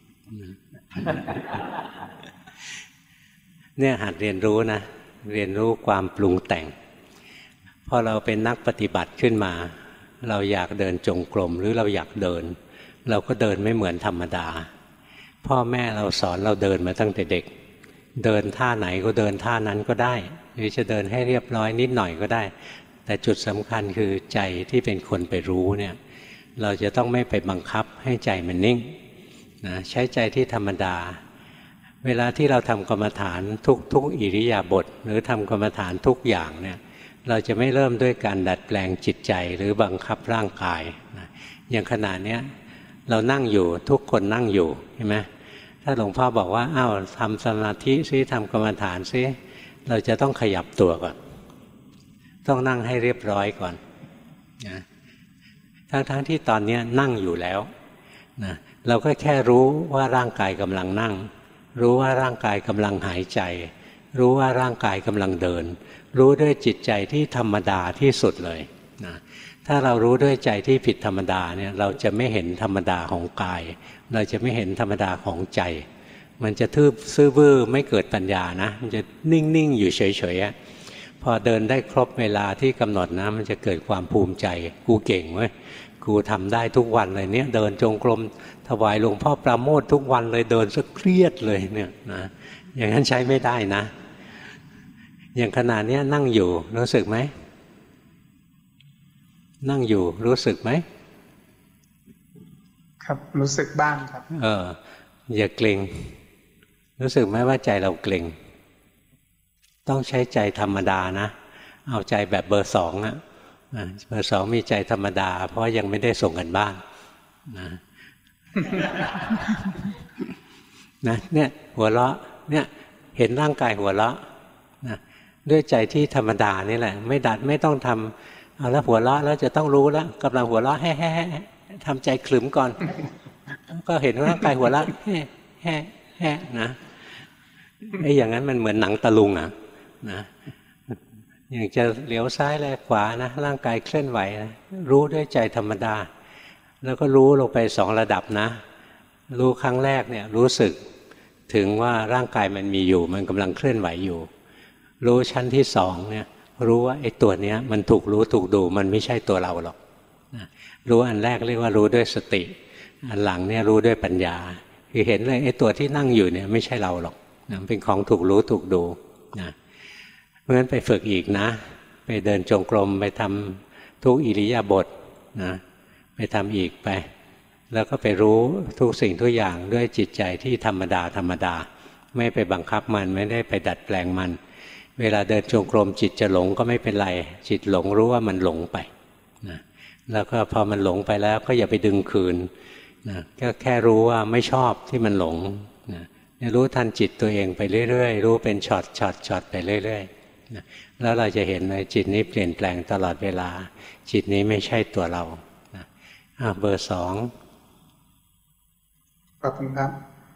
เนี่ยหัดเรียนรู้นะเรียนรู้ความปรุงแต่งพอเราเป็นนักปฏิบัติขึ้นมาเราอยากเดินจงกรมหรือเราอยากเดินเราก็เดินไม่เหมือนธรรมดาพ่อแม่เราสอนเราเดินมาตั้งแต่เด็กเดินท่าไหนก็เดินท่านั้นก็ได้หรือจะเดินให้เรียบร้อยนิดหน่อยก็ได้แต่จุดสำคัญคือใจที่เป็นคนไปรู้เนี่ยเราจะต้องไม่ไปบังคับให้ใจมันนิ่งนะใช้ใจที่ธรรมดาเวลาที่เราทำกรรมฐานทุกอิริยาบถหรือทำกรรมฐานทุกอย่างเนี่ยเราจะไม่เริ่มด้วยการดัดแปลงจิตใจหรือบังคับร่างกายนะอย่างขณะนี้เรานั่งอยู่ทุกคนนั่งอยู่ใช่ไหมถ้าหลวงพ่อบอกว่าอ้าวทำสมาธิซิทำกรรมฐานซิเราจะต้องขยับตัวก่อนต้องนั่งให้เรียบร้อยก่อนนะทั้งที่ตอนนี้นั่งอยู่แล้วนะเราก็แค่รู้ว่าร่างกายกำลังนั่งรู้ว่าร่างกายกำลังหายใจรู้ว่าร่างกายกำลังเดินรู้ด้วยจิตใจที่ธรรมดาที่สุดเลยนะถ้าเรารู้ด้วยใจที่ผิดธรรมดาเนี่ยเราจะไม่เห็นธรรมดาของกายเราจะไม่เห็นธรรมดาของใจมันจะซื่อบื้อไม่เกิดปัญญานะมันจะนิ่งๆอยู่เฉยๆพอเดินได้ครบเวลาที่กำหนดนะมันจะเกิดความภูมิใจกูเก่งเว้ยกูทำได้ทุกวันเลยเนี่ยเดินจงกรมถวายหลวงพ่อประโมททุกวันเลยเดินซะเครียดเลยเนี่ยนะอย่างนั้นใช้ไม่ได้นะอย่างขณะนี้นั่งอยู่รู้สึกไหมนั่งอยู่รู้สึกไหมครับรู้สึกบ้างครับอย่าเกร็งรู้สึกไหมว่าใจเราเกร็งต้องใช้ใจธรรมดานะเอาใจแบบเบอร์สองอะเบอร์สองมีใจธรรมดาเพราะยังไม่ได้ส่งกันบ้านนะเนี่ยหัวเราะเนี่ยเห็นร่างกายหัวเราะนะด้วยใจที่ธรรมดานี่แหละไม่ดัดไม่ต้องทำเอาแล้วหัวเราะแล้วจะต้องรู้แล้วกำลังหัวเราะแฮ่ทำใจขลึมก่อนก็เห็นร่างกายหัวเราะแฮ่นะไอ้อย่างนั้นมันเหมือนหนังตะลุงอ่ะนะอย่างจะเหลียวซ้ายแลขวานะร่างกายเคลื่อนไหวนะรู้ด้วยใจธรรมดาแล้วก็รู้ลงไป2ระดับนะรู้ครั้งแรกเนี่ยรู้สึกถึงว่าร่างกายมันมีอยู่มันกำลังเคลื่อนไหวอยู่รู้ชั้นที่2เนี่ยรู้ว่าไอ้ตัวเนี้ยมันถูกรู้ถูกดูมันไม่ใช่ตัวเราหรอกนะรู้อันแรกเรียกว่ารู้ด้วยสติอันหลังเนี่ยรู้ด้วยปัญญาคือเห็นเลยไอ้ตัวที่นั่งอยู่เนี่ยไม่ใช่เราหรอกนะเป็นของถูกรู้ถูกดูนะเพราะฉะนั้นไปฝึกอีกนะไปเดินจงกรมไปทำทุกอิริยาบถนะไปทำอีกไปแล้วก็ไปรู้ทุกสิ่งทุกอย่างด้วยจิตใจที่ธรรมดาไม่ไปบังคับมันไม่ได้ไปดัดแปลงมันเวลาเดินจงกรมจิตจะหลงก็ไม่เป็นไรจิตหลงรู้ว่ามันหลงไปนะแล้วก็พอมันหลงไปแล้วก็อย่าไปดึงคืนนะก็แค่รู้ว่าไม่ชอบที่มันหลงนะรู้ทันจิตตัวเองไปเรื่อยๆรู้เป็นช็อตไปเรื่อยๆนะแล้วเราจะเห็นเลยจิตนี้เปลี่ยนแปลงตลอดเวลาจิตนี้ไม่ใช่ตัวเรานะเบอร์2 ขอบคุณครับ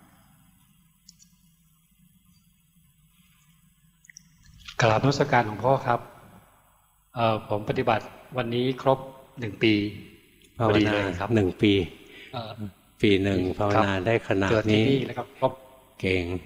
กราบนมัสการหลวงพ่อครับผมปฏิบัติวันนี้ครบ1 ปีภาวนาครับ1 ปีปีหนึ่งภาวนาได้ขนาดนี้แล้วครับครบเก่ง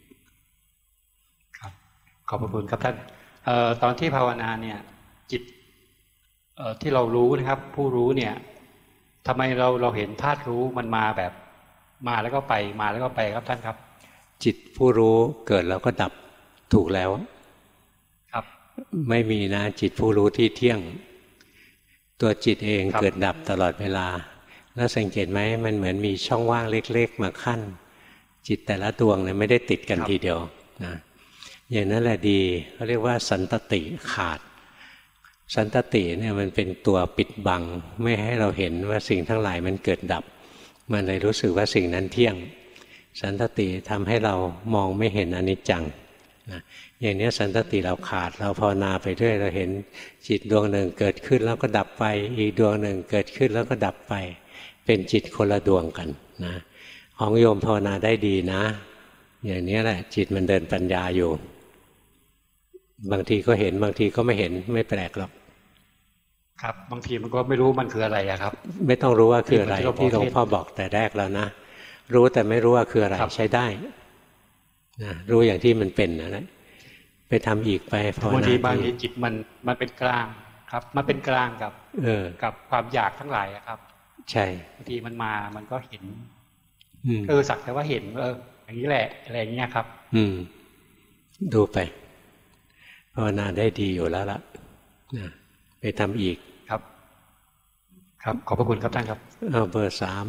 ครับขอบพระคุณครับท่านตอนที่ภาวนาเนี่ยจิตที่เรารู้นะครับผู้รู้เนี่ยทำไมเราเห็นธาตุรู้มันมาแบบมาแล้วก็ไปมาแล้วก็ไปครับท่านครับจิตผู้รู้เกิดแล้วก็ดับถูกแล้วครับไม่มีนะจิตผู้รู้ที่เที่ยงตัวจิตเองเกิดดับตลอดเวลาแล้วสังเกตไหมมันเหมือนมีช่องว่างเล็กๆมาขั้นจิตแต่ละดวงเนี่ยไม่ได้ติดกันทีเดียวนะอย่างนั้นแหละดีเขาเรียกว่าสันตติขาดสันตติเนี่ยมันเป็นตัวปิดบังไม่ให้เราเห็นว่าสิ่งทั้งหลายมันเกิดดับมันเลยรู้สึกว่าสิ่งนั้นเที่ยงสันตติทำให้เรามองไม่เห็นอนิจจังนะอย่างนี้สันตติเราขาดเราภาวนาไปเรื่อยเราเห็นจิตดวงหนึ่งเกิดขึ้นแล้วก็ดับไปอีกดวงหนึ่งเกิดขึ้นแล้วก็ดับไปเป็นจิตคนละดวงกันนะของโยมภาวนาได้ดีนะอย่างนี้แหละจิตมันเดินปัญญาอยู่บางทีก็เห็นบางทีก็ไม่เห็นไม่แปลกหรอกครับบางทีมันก็ไม่รู้มันคืออะไรครับไม่ต้องรู้ว่าคืออะไรที่หลวงพ่อบอกแต่แรกแล้วนะรู้แต่ไม่รู้ว่าคืออะไรใช้ได้นะรู้อย่างที่มันเป็นนะไปทำอีกไปภาวนาบางทีจิตมันเป็นกลางครับมันเป็นกลางกับความอยากทั้งหลายครับใช่บางทีมันมามันก็เห็นสักแต่ว่าเห็นอย่างนี้แหละอะไรอย่างเงี้ยครับดูไปภาวนาได้ดีอยู่แล้วล่ะนะไปทำอีกครับครับขอบพระคุณครับท่านครับเอาเบอร์3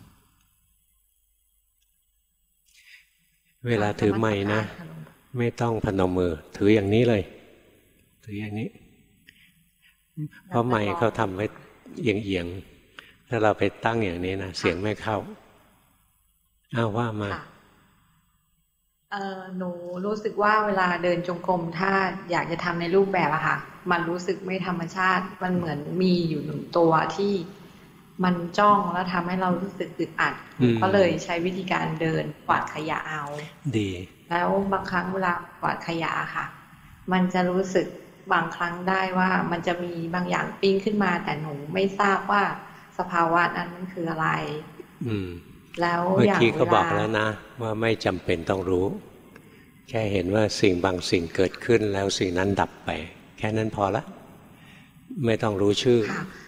เวลาถือไม้นะไม่ต้องพนมมือถืออย่างนี้เลยถืออย่างนี้เพราะไม้เขาทำไว้เอียงๆถ้าเราไปตั้งอย่างนี้นะเสียงไม่เข้าว่ามาหนูรู้สึกว่าเวลาเดินจงกรมถ้าอยากจะทำในรูปแบบอะค่ะมันรู้สึกไม่ธรรมชาติมันเหมือนมีอยู่หนึ่งตัวที่มันจ้องแล้วทำให้เรารู้สึกอึดอัดก็เลยใช้วิธีการเดินกวาดขยะเอาดีแล้วบางครั้งเวลากวาดขยะค่ะมันจะรู้สึกบางครั้งได้ว่ามันจะมีบางอย่างปิ้งขึ้นมาแต่หนูไม่ทราบว่าสภาวะนั้นมันคืออะไรแล้วเมื่อกี้ก็บอกแล้วนะว่าไม่จำเป็นต้องรู้แค่เห็นว่าสิ่งบางสิ่งเกิดขึ้นแล้วสิ่งนั้นดับไปแค่นั้นพอละไม่ต้องรู้ชื่อ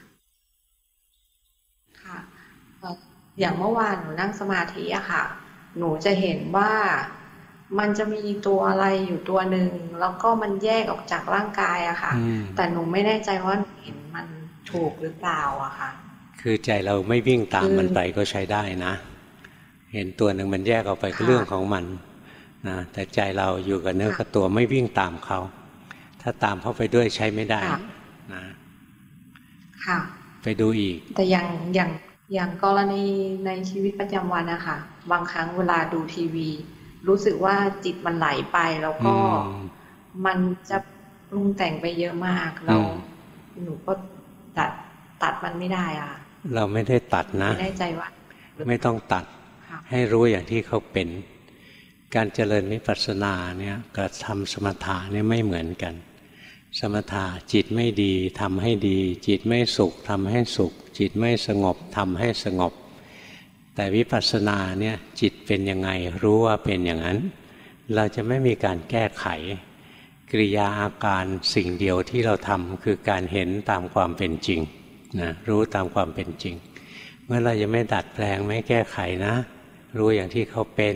ค่ะอย่างเมื่อวานหนูนั่งสมาธิอะค่ะหนูจะเห็นว่ามันจะมีตัวอะไรอยู่ตัวหนึ่งแล้วก็มันแยกออกจากร่างกายอะค่ะแต่หนูไม่แน่ใจว่าเห็นมันถูกหรือเปล่าอะค่ะคือใจเราไม่วิ่งตามมันไปก็ใช้ได้นะเห็นตัวหนึ่งมันแยกออกไปก็เรื่องของมันนะแต่ใจเราอยู่กับเนื้อกับตัวไม่วิ่งตามเขาถ้าตามเขาไปด้วยใช้ไม่ได้นะค่ะไปดูอีกแต่อย่างกรณีในชีวิตประจำวันนะคะบางครั้งเวลาดูทีวีรู้สึกว่าจิตมันไหลไปแล้วก็มันจะปรุงแต่งไปเยอะมากแล้วหนูก็ตัดมันไม่ได้อ่ะเราไม่ได้ตัดนะไม่แน่ใจว่าไม่ต้องตัดให้รู้อย่างที่เขาเป็นการเจริญวิปัสสนาเนี่ยกับทำสมถะเนี่ยไม่เหมือนกันสมถะจิตไม่ดีทำให้ดีจิตไม่สุขทำให้สุขจิตไม่สงบทำให้สงบแต่วิปัสสนาเนี่ยจิตเป็นยังไงรู้ว่าเป็นอย่างนั้นเราจะไม่มีการแก้ไขกิริยาอาการสิ่งเดียวที่เราทำคือการเห็นตามความเป็นจริงนะรู้ตามความเป็นจริงเมื่อเราจะไม่ดัดแปลงไม่แก้ไขนะรู้อย่างที่เขาเป็น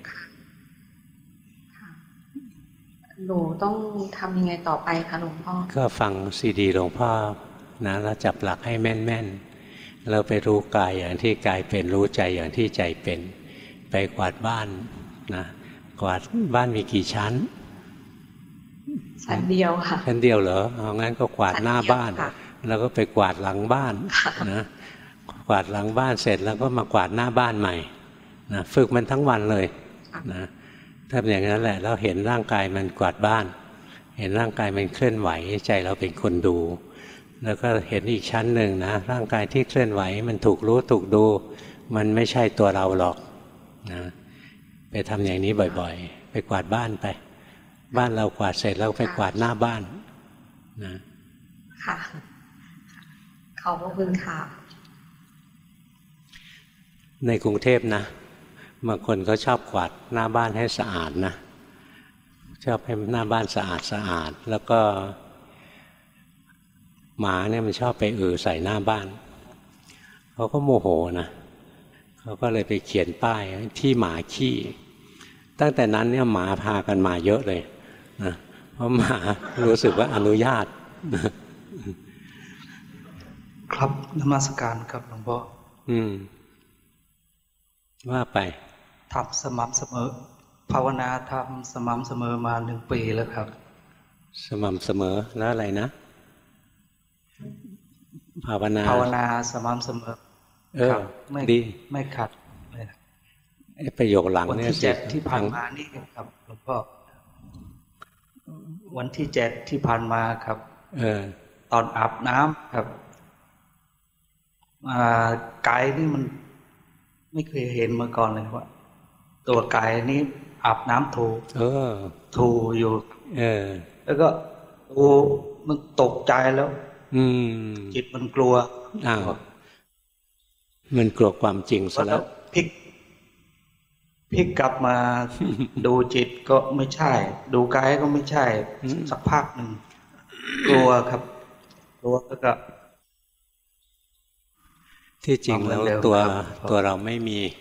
หนูต้องทำยังไงต่อไปคะหลวงพ่อก็ฟังซีดีหลวงพ่อนะแล้วจับหลักให้แม่นๆเราไปรู้กายอย่างที่กายเป็นรู้ใจอย่างที่ใจเป็นไปกวาดบ้านนะกวาดบ้านมีกี่ชั้นชั้นเดียวค่ะชั้นเดียวเหรอเอางั้นก็กวาดหน้าบ้านแล้วก็ไปกวาดหลังบ้านนะกวาดหลังบ้านเสร็จแล้วก็มากวาดหน้าบ้านใหม่นะฝึกมันทั้งวันเลยนะถ้าอย่างนั้นแหละเราเห็นร่างกายมันกวาดบ้านเห็นร่างกายมันเคลื่อนไหวใจเราเป็นคนดูแล้วก็เห็นอีกชั้นหนึ่งนะร่างกายที่เคลื่อนไหวมันถูกรู้ถูกดูมันไม่ใช่ตัวเราหรอกนะไปทำอย่างนี้บ่อยๆไปกวาดบ้านไปบ้านเรากวาดเสร็จแล้วไปกวาดหน้าบ้านนะค่ะขอบพระคุณค่ะในกรุงเทพนะบางคนก็ชอบกวาดหน้าบ้านให้สะอาดนะชอบให้หน้าบ้านสะอาดแล้วก็หมาเนี่ยมันชอบไปใส่หน้าบ้านเขาก็โมโหนะเขาก็เลยไปเขียนป้ายที่หมาขี้ตั้งแต่นั้นเนี่ยหมาพากันมาเยอะเลยนะเพราะหมารู้สึกว่าอนุญาตครับนมัสการครับหลวงพ่อว่าไปทำสม่ำเสมอภาวนาทำสม่ำเสมอมา1 ปีแล้วครับสม่ำเสมอแล้วอะไรนะภาวนาสม่ำเสมอไม่ดีไม่ขัดเลยประโยคหลังเนี่ยวันที่7ที่ผ่านมานี่ครับหลวงพ่อวันที่7ที่ผ่านมาครับตอนอาบน้ำครับกายนี่มันไม่เคยเห็นมาก่อนเลยว่าตัวกายนี้อาบน้ำถูอยู่แล้วก็มันตกใจแล้วจิตมันกลัวมันกลัวความจริงซะแล้วพลิกกลับมาดูจิตก็ไม่ใช่ดูกายก็ไม่ใช่สักพักหนึ่งกลัวครับกลัวแล้วก็ที่จริงแล้วตัวเราไม่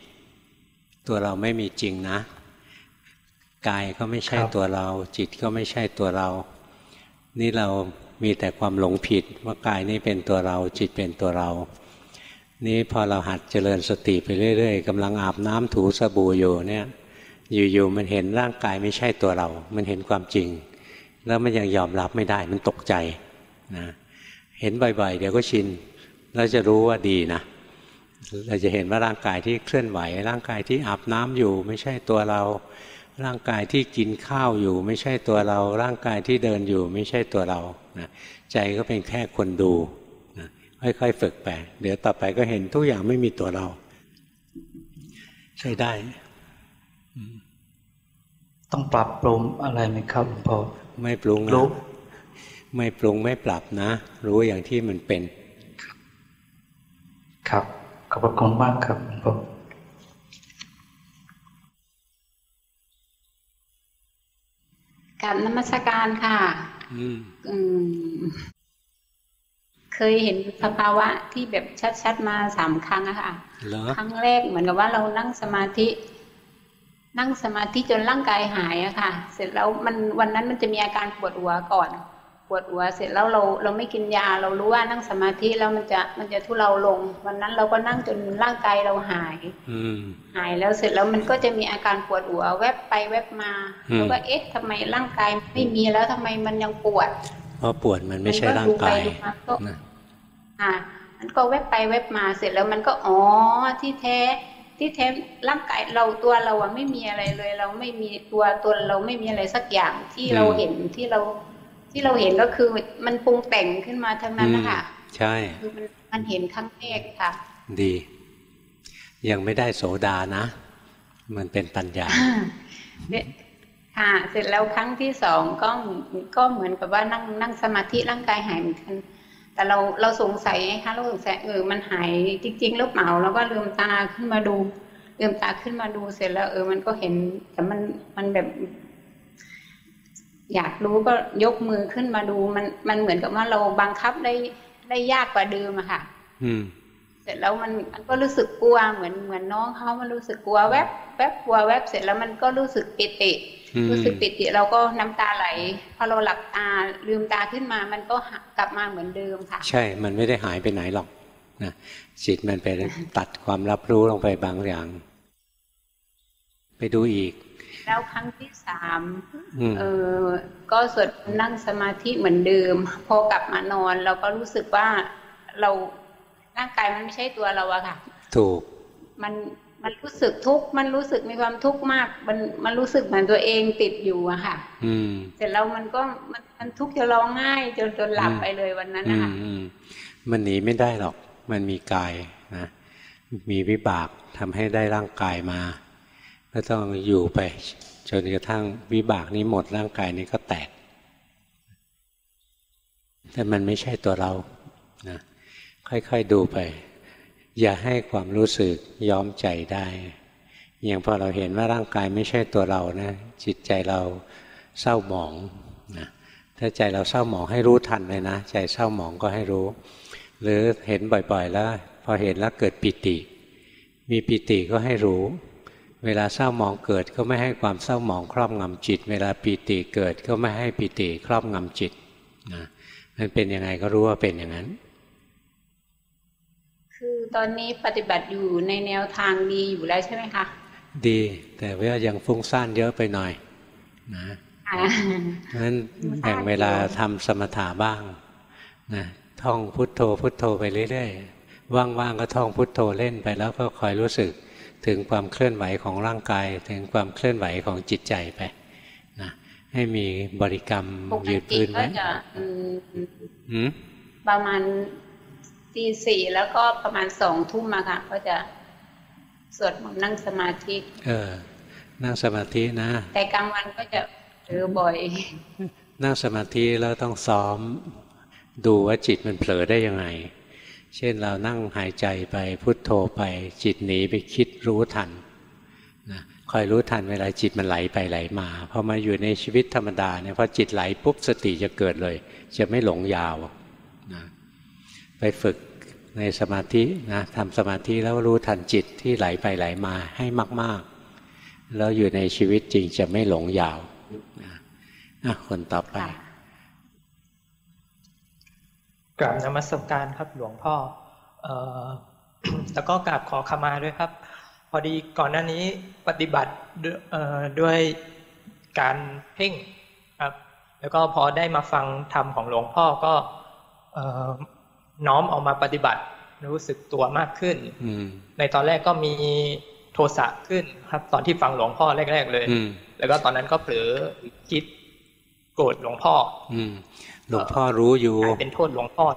มีจริงนะกายก็ไม่ใช่ตัวเราจิตก็ไม่ใช่ตัวเรานี่เรามีแต่ความหลงผิดว่ากายนี่เป็นตัวเราจิตเป็นตัวเรานี่พอเราหัดเจริญสติไปเรื่อยๆกำลังอาบน้ำถูสบู่อยู่เนี่ยอยู่ๆมันเห็นร่างกายไม่ใช่ตัวเรามันเห็นความจริงแล้วมันยังยอมรับไม่ได้มันตกใจนะเห็นบ่อยๆเดี๋ยวก็ชินแล้วจะรู้ว่าดีนะเราจะเห็นว่าร่างกายที่เคลื่อนไหวร่างกายที่อาบน้ำอยู่ไม่ใช่ตัวเราร่างกายที่กินข้าวอยู่ไม่ใช่ตัวเราร่างกายที่เดินอยู่ไม่ใช่ตัวเรานะใจก็เป็นแค่คนดูนะค่อยๆฝึกไปเดี๋ยวต่อไปก็เห็นทุกอย่างไม่มีตัวเราใช้ได้ต้องปรับปรุงอะไรไหมครับหลวงพ่อไม่ปรุงนะไม่ปรุงไม่ปรับนะรู้อย่างที่มันเป็นครับขอบคุณมากครับหลวงพ่อกับนมัสการค่ะเคยเห็นสภาวะที่แบบชัดๆมา3 ครั้งอะค่ะครั้งแรกเหมือนกับว่าเรานั่งสมาธิจนร่างกายหายอะค่ะเสร็จแล้ววันนั้นมันจะมีอาการปวดหัวก่อนปวดหัวเสร็จแล้วเราไม่กินยาเรารู้ว่านั่งสมาธิแล้วมันจะทุเลาลงวันนั้นเราก็นั่งจนร่างกายเราหายแล้วเสร็จแล้วมันก็จะมีอาการปวดหัวแวบไปแวบมาแล้วก็เอ๊ะทำไมร่างกายไม่มีแล้วทำไมมันยังปวดเพราะปวดมันไม่ใช่ร่างกายมันก็แวบไปแวบมาเสร็จแล้วมันก็ที่แท้ร่างกายเราตัวเราอะไม่มีอะไรเลยเราไม่มีตัวเราไม่มีอะไรสักอย่างที่เราเห็นที่เราเห็นก็คือมันปรุงแต่งขึ้นมาทั้งนั้นนะคะใช่คือมันเห็นครั้งแรกค่ะดียังไม่ได้โสดานะมันเป็นปัญญาค่ะเสร็จแล้วครั้งที่2ก็เหมือนกับว่านั่งสมาธิร่างกายหายเหมือนกันแต่เราสงสัยนะคะเราสงสัยมันหายจริงๆหรือเปล่าแล้วก็ลืมตาขึ้นมาดูเสร็จแล้วมันก็เห็นแต่มันแบบอยากรู้ก็ยกมือขึ้นมาดูมันเหมือนกับว่าเราบังคับได้ยากกว่าเดิมอะค่ะเสร็จแล้วมันก็รู้สึกกลัวเหมือนน้องเขามันรู้สึกกลัวแวบกลัวแวบเสร็จแล้วมันก็รู้สึกปิติเราก็น้ำตาไหลพอเราหลับตาลืมตาขึ้นมามันก็กลับมาเหมือนเดิมค่ะใช่มันไม่ได้หายไปไหนหรอกนะจิตมันไปตัดความรับรู้ลงไปบางอย่างไปดูอีกแล้วครั้งที่3ก็สวดนั่งสมาธิเหมือนเดิมพอกลับมานอนเราก็รู้สึกว่าเราร่างกายมันไม่ใช่ตัวเราอะค่ะถูกมันรู้สึกทุกข์มันรู้สึกมีความทุกข์มากมันรู้สึกเหมือนตัวเองติดอยู่อะค่ะเสร็จแล้วมันทุกข์จะร้องไห้จนหลับไปเลยวันนั้นนะคะมันหนีไม่ได้หรอกมันมีกายนะมีวิบากทำให้ได้ร่างกายมาก็ต้องอยู่ไปจนกระทั่งวิบากนี้หมดร่างกายนี้ก็แตกแต่มันไม่ใช่ตัวเรานะค่อยๆดูไปอย่าให้ความรู้สึกย้อมใจได้อย่างพอเราเห็นว่าร่างกายไม่ใช่ตัวเรานะจิตใจเราเศร้าหมองนะถ้าใจเราเศร้าหมองให้รู้ทันเลยนะใจเศร้าหมองก็ให้รู้หรือเห็นบ่อยๆแล้วพอเห็นแล้วเกิดปิติมีปิติก็ให้รู้เวลาเศร้าหมองเกิดก็ไม่ให้ความเศร้าหมองครอบงำจิตเวลาปิติเกิดก็ไม่ให้ปิติครอบงำจิตนะมันเป็นยังไงก็รู้ว่าเป็นอย่างนั้นคือตอนนี้ปฏิบัติอยู่ในแนวทางดีอยู่แล้วใช่ไหมคะดีแต่ว่ายังฟุ้งซ่านเยอะไปหน่อยนะงั้นแบ่งเวลาทำสมถะบ้างนะท่องพุทโธพุทโธไปเรื่อยๆว่างๆก็ท่องพุทโธเล่นไปแล้วก็คอยรู้สึกถึงความเคลื่อนไหวของร่างกายถึงความเคลื่อนไหวของจิตใจไปนะให้มีบริกรรมยืดพื้นไว้ประมาณตี 4แล้วก็ประมาณ2 ทุ่มมาค่ะก็จะสวดมนต์นั่งสมาธินั่งสมาธินะแต่กลางวันก็จะบ่อยนั่งสมาธิแล้วต้องซ้อมดูว่าจิตมันเผลอได้ยังไงเช่นเรานั่งหายใจไปพุทโธไปจิตหนีไปคิดรู้ทันนะคอยรู้ทันเวลาจิตมันไหลไปไหลมาพอมาอยู่ในชีวิตธรรมดาเนี่ยพอจิตไหลปุ๊บสติจะเกิดเลยจะไม่หลงยาวนะไปฝึกในสมาธินะทำสมาธิแล้วรู้ทันจิตที่ไหลไปไหลมาให้มากๆแล้วอยู่ในชีวิตจริงจะไม่หลงยาวนะคนต่อไปกราบนมัสการครับหลวงพ่อแล้วก็กราบขอขมาด้วยครับพอดีก่อนหน้านี้ปฏิบัติด้วยการเพ่งครับแล้วก็พอได้มาฟังธรรมของหลวงพ่อก็น้อมออกมาปฏิบัติรู้สึกตัวมากขึ้นในตอนแรกก็มีโทสะขึ้นครับตอนที่ฟังหลวงพ่อแรกๆเลยแล้วก็ตอนนั้นก็เผลอคิดโกรธหลวงพ่อหลวงพ่อรู้อยู่เป็นโทษหลวงพ่อ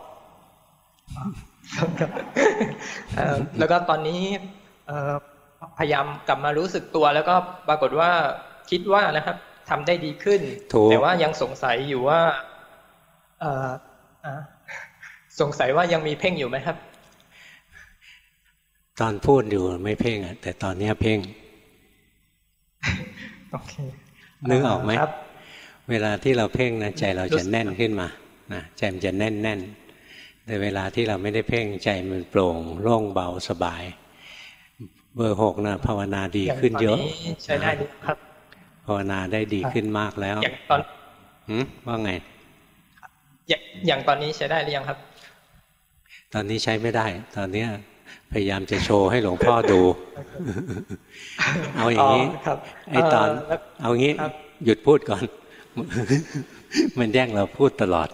แล้วก็ตอนนี้พยายามกลับมารู้สึกตัวแล้วก็ปรากฏว่าคิดว่านะครับทำได้ดีขึ้นแต่ว่ายังสงสัยอยู่ว่าสงสัยว่ายังมีเพ่งอยู่ไหมครับตอนพูดอยู่ไม่เพ่งแต่ตอนนี้เพ่งโอเคนึกออกไหมเวลาที่เราเพ่งนะใจเราจะแน่นขึ้นมานะใจมันจะแน่นแน่นแต่เวลาที่เราไม่ได้เพ่งใจมันโปร่งโล่งเบาสบายเบอร์ 6นะภาวนาดีขึ้นเยอะใช่ได้ครับภาวนาได้ดีขึ้นมากแล้วอย่างตอนว่าไงอย่างตอนนี้ใช้ได้หรือยังครับตอนนี้ใช้ไม่ได้ตอนนี้พยายามจะโชว์ให้หลวงพ่อดู เอาอย่างนี้ไอ้ตอนเอางี้หยุดพูดก่อน มันแย่งเราพูดตลอด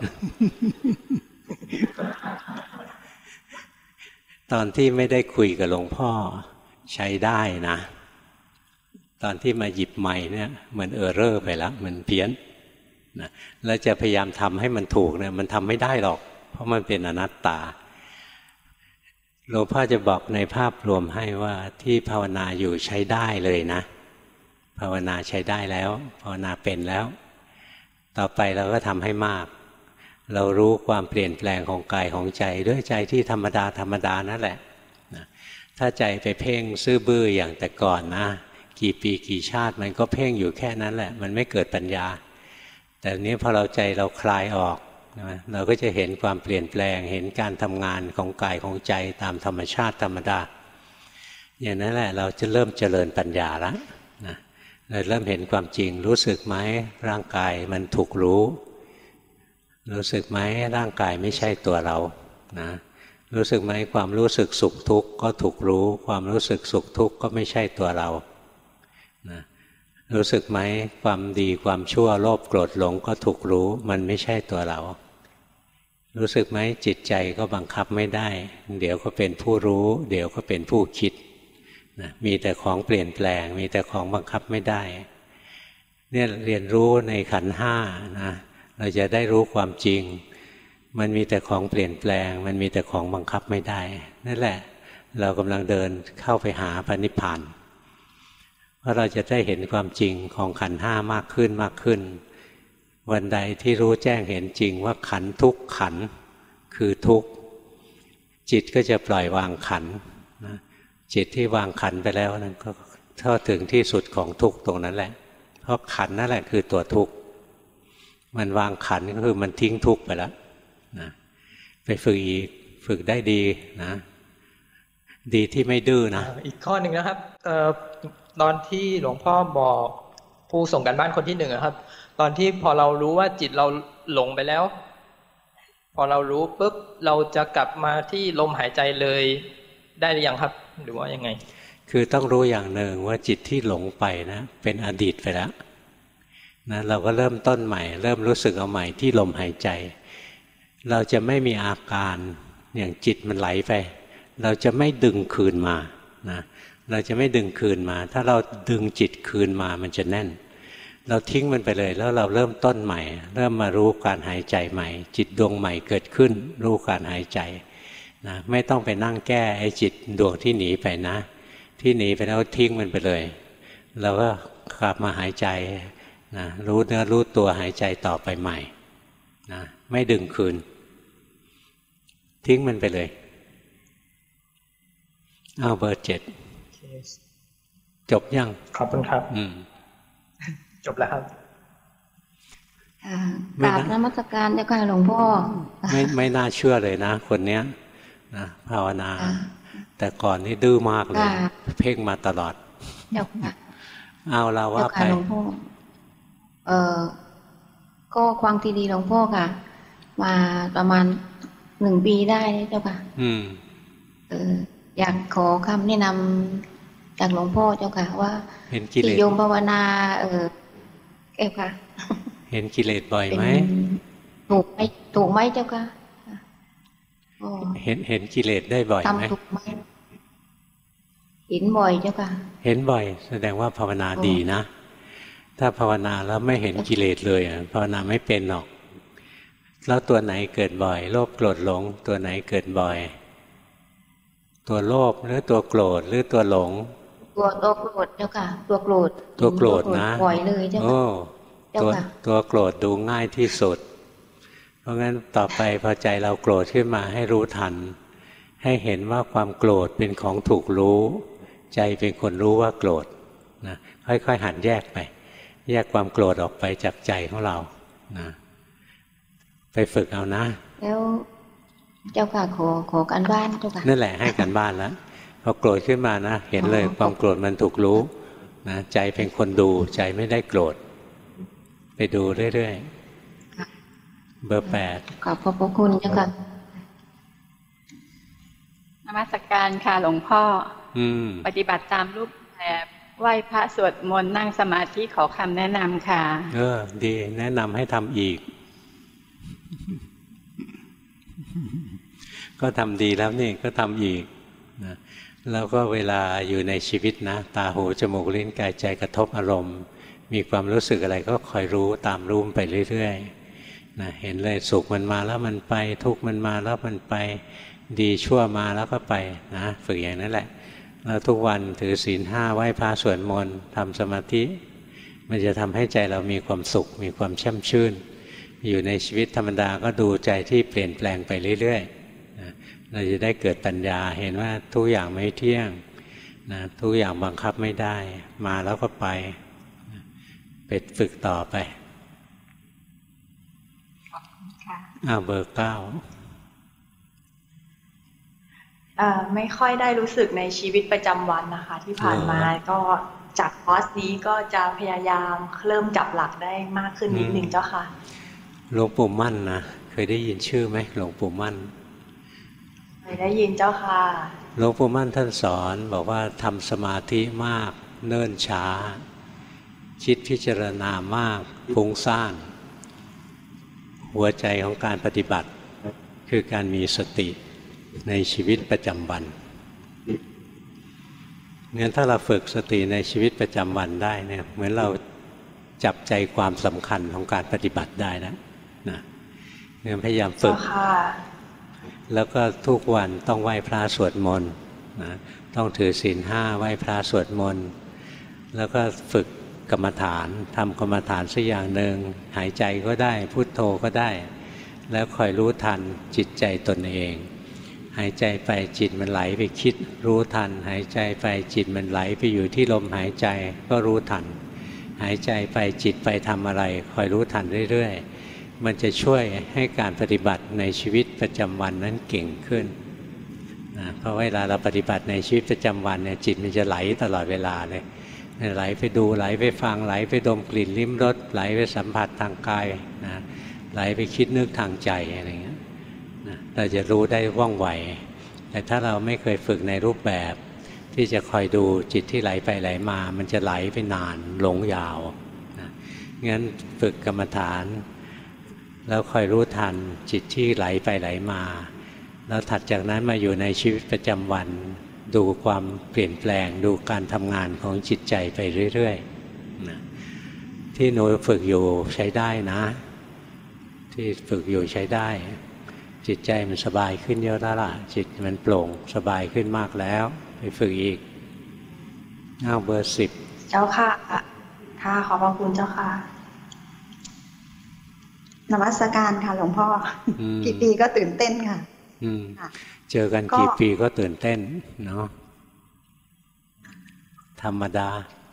ตอนที่ไม่ได้คุยกับหลวงพ่อใช้ได้นะตอนที่มาหยิบไมค์เนี่ยมันเออร์เรอร์ไปแล้วมันเพี้ยนนะแล้วจะพยายามทำให้มันถูกเนี่ยมันทำไม่ได้หรอกเพราะมันเป็นอนัตตาหลวงพ่อจะบอกในภาพรวมให้ว่าที่ภาวนาอยู่ใช้ได้เลยนะภาวนาใช้ได้แล้วภาวนาเป็นแล้วต่อไปเราก็ทำให้มากเรารู้ความเปลี่ยนแปลงของกายของใจด้วยใจที่ธรรมดาธรรมดานั่นแหละถ้าใจไปเพ่งซื่อบื้ออย่างแต่ก่อนนะกี่ปีกี่ชาติมันก็เพ่งอยู่แค่นั้นแหละมันไม่เกิดปัญญาแต่นี้พอเราใจเราคลายออกเราก็จะเห็นความเปลี่ยนแปลงเห็นการทำงานของกายของใจตามธรรมชาติธรรมดาอย่างนั้นแหละเราจะเริ่มเจริญปัญญาแล้วนะเราเริ่มเห็นความจริงรู้สึกไหมร่างกายมันถูกรู้สึกไหมร่างกายไม่ใช่ตัวเรานะรู้สึกไหมความรู้สึกสุขทุกข์ก็ถูกรู้ความรู้สึกสุขทุกข์ก็ไม่ใช่ตัวเรานะรู้สึกไหมความดีความชั่วโลภโกรธหลงก็ถูกรู้มันไม่ใช่ตัวเรารู้สึกไหมจิตใจก็บังคับไม่ได้เดี๋ยวก็เป็นผู้รู้เดี๋ยวก็เป็นผู้คิดนะมีแต่ของเปลี่ยนแปลงมีแต่ของบังคับไม่ได้เนี่ยเรียนรู้ในขันธ์ห้านะเราจะได้รู้ความจริงมันมีแต่ของเปลี่ยนแปลงมันมีแต่ของบังคับไม่ได้นั่นแหละเรากำลังเดินเข้าไปหาพระนิพพานเพราะเราจะได้เห็นความจริงของขันธ์ห้ามากขึ้นมากขึ้นวันใดที่รู้แจ้งเห็นจริงว่าขันธ์ทุกขันธ์คือทุกข์จิตก็จะปล่อยวางขันธ์นะจิตที่วางขันธ์ไปแล้วนั้นก็เข้าถึงที่สุดของทุกข์ตรงนั้นแหละเพราะขันธ์นั่นแหละคือตัวทุกข์มันวางขันธ์ก็คือมันทิ้งทุกข์ไปแล้วนะไปฝึกอีกฝึกได้ดีนะดีที่ไม่ดื้อนะอีกข้อหนึ่งนะครับตอนที่หลวงพ่อบอกผู้ส่งกันบ้านคนที่1ครับตอนที่พอเรารู้ว่าจิตเราหลงไปแล้วพอเรารู้ปุ๊บเราจะกลับมาที่ลมหายใจเลยได้หรือยังครับหรือว่ายังไงคือต้องรู้อย่างหนึ่งว่าจิตที่หลงไปนะเป็นอดีตไปแล้วนะเราก็เริ่มต้นใหม่เริ่มรู้สึกเอาใหม่ที่ลมหายใจเราจะไม่มีอาการอย่างจิตมันไหลไปเราจะไม่ดึงคืนมานะเราจะไม่ดึงคืนมาถ้าเราดึงจิตคืนมามันจะแน่นเราทิ้งมันไปเลยแล้วเราเริ่มต้นใหม่เริ่มมารู้การหายใจใหม่จิตดวงใหม่เกิดขึ้นรู้การหายใจนะไม่ต้องไปนั่งแก้ไอ้จิตดวงที่หนีไปนะที่หนีไปแล้วทิ้งมันไปเลยเราก็กลับมาหายใจนะรู้เนื้อรู้ตัวหายใจต่อไปใหม่นะไม่ดึงคืนทิ้งมันไปเลยเอาเบอร์ 7จบยังขอบคุณครับจบแล้วครับกราบนมัสการเจ้าค่ะหลวงพ่อไม่น่าเชื่อเลยนะคนเนี้ยนะภาวนาแต่ก่อนนี่ดื้อมากเลยเพ่งมาตลอดเจ้าค่ะเอาเราว่าไปหลวงพ่อก็ความที่ดีหลวงพ่อค่ะมาประมาณ1 ปีได้เจ้าค่ะอยากขอคำแนะนำจากหลวงพ่อเจ้าค่ะว่าที่โยมภาวนาค่ะเห็นกิเลสบ่อยไหมถูกไหมเจ้าค่ะเห็นกิเลสได้บ่อยไหมถูกไหมเห็นบ่อยเจ้าค่ะเห็นบ่อยแสดงว่าภาวนาดีนะถ้าภาวนาแล้วไม่เห็นกิเลสเลยภาวนาไม่เป็นหรอกแล้วตัวไหนเกิดบ่อยโลภโกรธหลงตัวไหนเกิดบ่อยตัวโลภหรือตัวโกรธหรือตัวหลงตัวโกรธเจ้าค่ะตัวโกรธนะบ่อยเลยเจ้าค่ะตัวโกรธดูง่ายที่สุดเพราะงั้นต่อไปพอใจเราโกรธขึ้นมาให้รู้ทันให้เห็นว่าความโกรธเป็นของถูกรู้ใจเป็นคนรู้ว่าโกรธนะค่อยๆหันแยกไปแยกความโกรธออกไปจากใจของเรานะไปฝึกเอานะแล้วเจ้าค่ะขอการบ้านเจ้าค่ะนั่นแหละให้การบ้านแล้วพอโกรธขึ้นมานะเห็นเลยความโกรธมันถูกรู้นะใจเป็นคนดูใจไม่ได้โกรธไปดูเรื่อยๆเบอร์ 8 ขอบพระคุณเจ้าค่ะนมัสการค่ะหลวงพ่อปฏิบัติตามรูปแบบไหว้พระสวดมนต์นั่งสมาธิขอคำแนะนำค่ะดีแนะนำให้ทำอีกก็ทำดีแล้วนี่ก็ทำอีกนะแล้วก็เวลาอยู่ในชีวิตนะตาหูจมูกลิ้นกายใจกระทบอารมณ์มีความรู้สึกอะไรก็คอยรู้ตามรู้ไปเรื่อยๆนะเห็นเลยสุขมันมาแล้วมันไปทุกข์มันมาแล้วมันไปดีชั่วมาแล้วก็ไปนะฝึกอย่างนั้นแหละแล้วทุกวันถือศีล 5ไหว้พระสวดมนต์ทำสมาธิมันจะทำให้ใจเรามีความสุขมีความแช่มชื่นอยู่ในชีวิตธรรมดาก็ดูใจที่เปลี่ยนแปลงไปเรื่อยๆนะเราจะได้เกิดปัญญาเห็นว่าทุกอย่างไม่เที่ยงนะทุกอย่างบังคับไม่ได้มาแล้วก็ไปฝึกต่อไปเบอร์ 9 ไม่ค่อยได้รู้สึกในชีวิตประจำวันนะคะที่ผ่านมาก็จากคอร์สนี้ก็จะพยายามเริ่มจับหลักได้มากขึ้นนิดนึงเจ้าค่ะหลวงปู่มั่นนะเคยได้ยินชื่อไหมหลวงปู่มั่นเคยได้ยินเจ้าค่ะหลวงปู่มั่นท่านสอนบอกว่าทำสมาธิมากเนิ่นช้าคิดพิจารณามากฟุ้งซ่านหัวใจของการปฏิบัติคือการมีสติในชีวิตประจำวันงั้นถ้าเราฝึกสติในชีวิตประจำวันได้เนี่ยเหมือนเราจับใจความสำคัญของการปฏิบัติได้นะงั้นพยายามฝึกแล้วก็ทุกวันต้องไหว้พระสวดมนต์นะต้องถือศีล 5ไหว้พระสวดมนต์แล้วก็ฝึกกรรมฐานทำกรรมฐานสักอย่างหนึ่งหายใจก็ได้พุทโธก็ได้แล้วคอยรู้ทันจิตใจตนเองหายใจไปจิตมันไหลไปคิดรู้ทันหายใจไปจิตมันไหลไปอยู่ที่ลมหายใจก็รู้ทันหายใจไปจิตไปทำอะไรคอยรู้ทันเรื่อยๆมันจะช่วยให้การปฏิบัติในชีวิตประจำวันนั้นเก่งขึ้นนะเพราะเวลาเราปฏิบัติในชีวิตประจำวันเนี่ยจิตมันจะไหลตลอดเวลาเลยไหลไปดูไหลไปฟังไหลไปดมกลิ่นลิ้มรสไหลไปสัมผัสทางกายนะไหลไปคิดนึกทางใจอะไรเงี้ยเราจะรู้ได้ว่องไวแต่ถ้าเราไม่เคยฝึกในรูปแบบที่จะคอยดูจิตที่ไหลไปไหลมามันจะไหลไปนานหลงยาวนะงั้นฝึกกรรมฐานแล้วคอยรู้ทันจิตที่ไหลไปไหลมาแล้วถัดจากนั้นมาอยู่ในชีวิตประจำวันดูความเปลี่ยนแปลงดูการทำงานของจิตใจไปเรื่อยๆนะที่หนูฝึกอยู่ใช้ได้นะที่ฝึกอยู่ใช้ได้จิตใจมันสบายขึ้นเยอะแล้วล่ะจิตมันโปร่งสบายขึ้นมากแล้วไปฝึกอีกเบอร์ 10 เจ้าค่ะค่ะขอบพระคุณเจ้าค่ะนมัสการค่ะหลวงพ่อกี่ปีก็ตื่นเต้นค่ะเจอกันกี่ปีก็ตื่นเต้นเนาะธรรมดา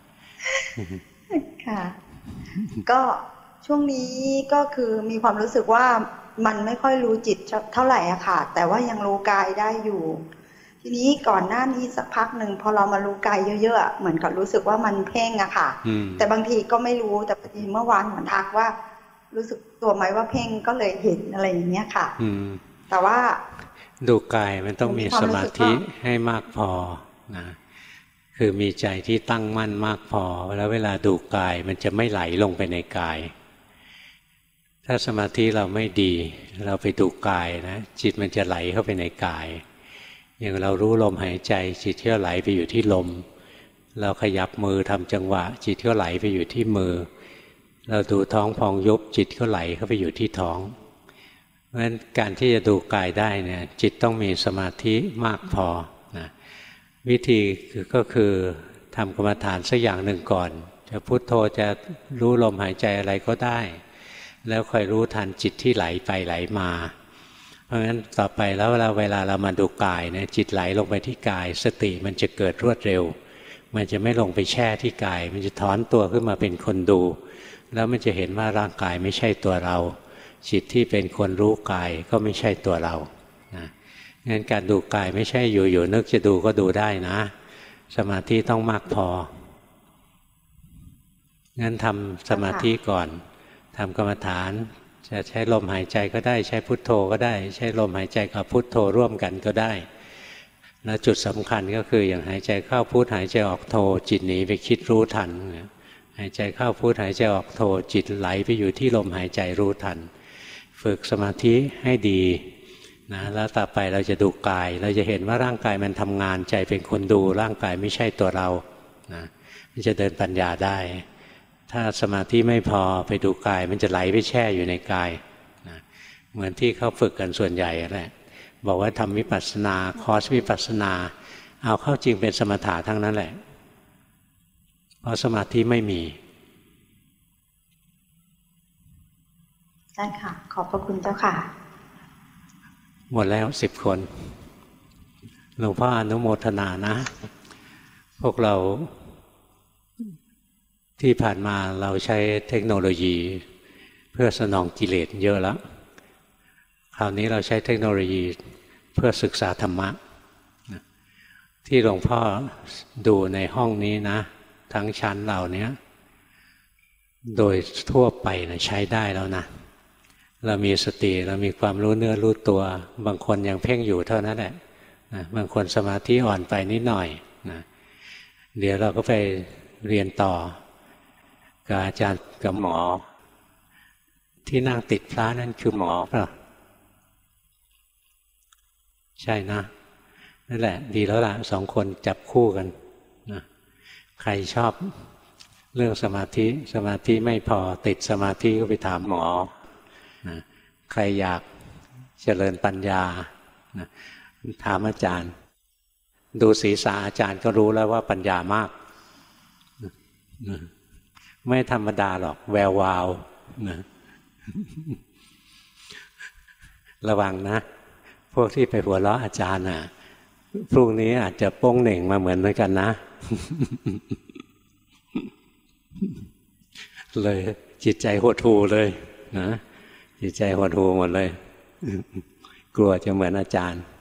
ค่ะก็ช่วงนี้ก็คือมีความรู้สึกว่ามันไม่ค่อยรู้จิตเท่าไหร่อะค่ะแต่ว่ายังรู้กายได้อยู่ทีนี้ก่อนหน้านี้สักพักหนึ่งพอเรามารู้กายเยอะๆเหมือนกับรู้สึกว่ามันเพ่งอะค่ะแต่บางทีก็ไม่รู้แต่พอดีเมื่อวานเหมือนทักว่ารู้สึกตัวไหมว่าเพ่งก็เลยเห็นอะไรอย่างเงี้ยค่ะแต่ว่าดูกายมันต้องมีสมาธิให้มากพอนะคือมีใจที่ตั้งมั่นมากพอแล้วเวลาดูกายมันจะไม่ไหลลงไปในกายถ้าสมาธิเราไม่ดีเราไปดูกายนะจิตมันจะไหลเข้าไปในกายอย่างเรารู้ลมหายใจจิตก็ไหลไปอยู่ที่ลมเราขยับมือทำจังหวะจิตก็ไหลไปอยู่ที่มือเราดูท้องพองยุบจิตก็ไหลเข้าไปอยู่ที่ท้องเพราะฉะนั้นการที่จะดูกายได้เนี่ยจิตต้องมีสมาธิมากพอนะวิธีก็คือทำกรรมฐานสักอย่างหนึ่งก่อนจะพุทโธจะรู้ลมหายใจอะไรก็ได้แล้วค่อยรู้ทันจิตที่ไหลไปไหลมาเพราะงั้นต่อไปแล้วเวลาเรามาดูกายเนี่ยจิตไหลลงไปที่กายสติมันจะเกิดรวดเร็วมันจะไม่ลงไปแช่ที่กายมันจะถอนตัวขึ้นมาเป็นคนดูแล้วมันจะเห็นว่าร่างกายไม่ใช่ตัวเราจิตที่เป็นคนรู้กายก็ไม่ใช่ตัวเรานะงั้นการดูกายไม่ใช่อยู่ๆนึกจะดูก็ดูได้นะสมาธิต้องมากพองั้นทำสมาธิก่อนทำกรรมฐานจะใช้ลมหายใจก็ได้ใช้พุทโธก็ได้ใช้ลมหายใจกับพุทโธร่วมกันก็ได้แล้วจุดสำคัญก็คืออย่างหายใจเข้าพุทหายใจออกโธจิตหนีไปคิดรู้ทันหายใจเข้าพุทหายใจออกโธจิตไหลไปอยู่ที่ลมหายใจรู้ทันฝึกสมาธิให้ดีนะแล้วต่อไปเราจะดูกายเราจะเห็นว่าร่างกายมันทำงานใจเป็นคนดูร่างกายไม่ใช่ตัวเรานะมันจะเดินปัญญาได้ถ้าสมาธิไม่พอไปดูกายมันจะไหลไปแช่อยู่ในกายนะเหมือนที่เขาฝึกกันส่วนใหญ่แหละบอกว่าทำวิปัสสนาคอร์สวิปัสสนาเอาเข้าจริงเป็นสมถะทั้งนั้นแหละเพราะสมาธิไม่มีได้ค่ะขอบพระคุณเจ้าค่ะหมดแล้ว10 คนหลวงพ่ออนุโมทนานะพวกเราที่ผ่านมาเราใช้เทคโนโลยีเพื่อสนองกิเลสเยอะแล้วคราวนี้เราใช้เทคโนโลยีเพื่อศึกษาธรรมะที่หลวงพ่อดูในห้องนี้นะทั้งชั้นเราเนี้ยโดยทั่วไปนะใช้ได้แล้วนะเรามีสติเรามีความรู้เนื้อรู้ตัวบางคนยังเพ่งอยู่เท่านั้นแหละบางคนสมาธิอ่อนไปนิดหน่อยนะเดี๋ยวเราก็ไปเรียนต่อกับอาจารย์กับหมอที่นั่งติดพระนั่นคือหมอเปล่าใช่นะนั่นแหละดีแล้วล่ะ2 คนจับคู่กันนะใครชอบเรื่องสมาธิไม่พอติดสมาธิก็ไปถามหมอนะใครอยากเจริญปัญญานะถามอาจารย์ดูศีรษะอาจารย์ก็รู้แล้วว่าปัญญามากนะไม่ธรรมดาหรอกแวววาวนะระวังนะพวกที่ไปหัวเราะอาจารย์น่ะพรุ่งนี้อาจจะโป้งเหน่งมาเหมือนกันนะเลยจิตใจหดหู่เลยนะจิตใจหดหู่หมดเลยกลัวจะเหมือนอาจารย์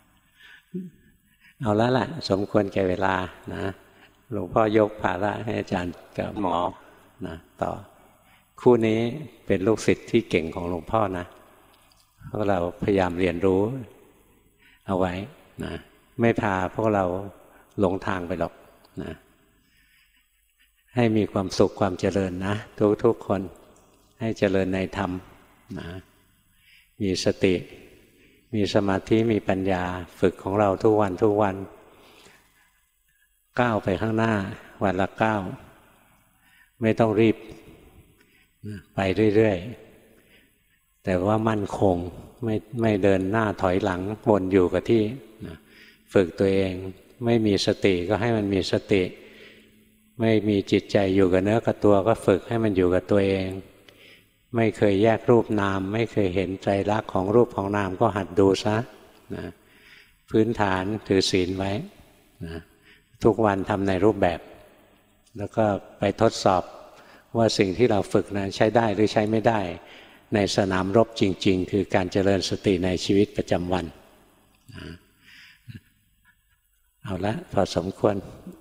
เอาแล้วล่ะสมควรแก่เวลานะหลวงพ่อยกภาระให้อาจารย์กับหมอนะต่อคู่นี้เป็นลูกศิษย์ที่เก่งของหลวงพ่อนะพวกเราพยายามเรียนรู้เอาไว้นะไม่พาพวกเราหลงทางไปหรอกนะให้มีความสุขความเจริญนะทุกคนให้เจริญในธรรมนะมีสติมีสมาธิมีปัญญาฝึกของเราทุกวันก้าวไปข้างหน้าวันละก้าวไม่ต้องรีบไปเรื่อยๆแต่ว่ามั่นคงไม่เดินหน้าถอยหลังวนอยู่กับที่ฝึกตัวเองไม่มีสติก็ให้มันมีสติไม่มีจิตใจอยู่กับเนื้อกับตัวก็ฝึกให้มันอยู่กับตัวเองไม่เคยแยกรูปนามไม่เคยเห็นไตรลักษณ์ของรูปของนามก็หัดดูซะนะพื้นฐานถือศีลไว้นะทุกวันทำในรูปแบบแล้วก็ไปทดสอบว่าสิ่งที่เราฝึกนั้นใช้ได้หรือใช้ไม่ได้ในสนามรบจริงๆคือการเจริญสติในชีวิตประจำวันเอาละพอสมควร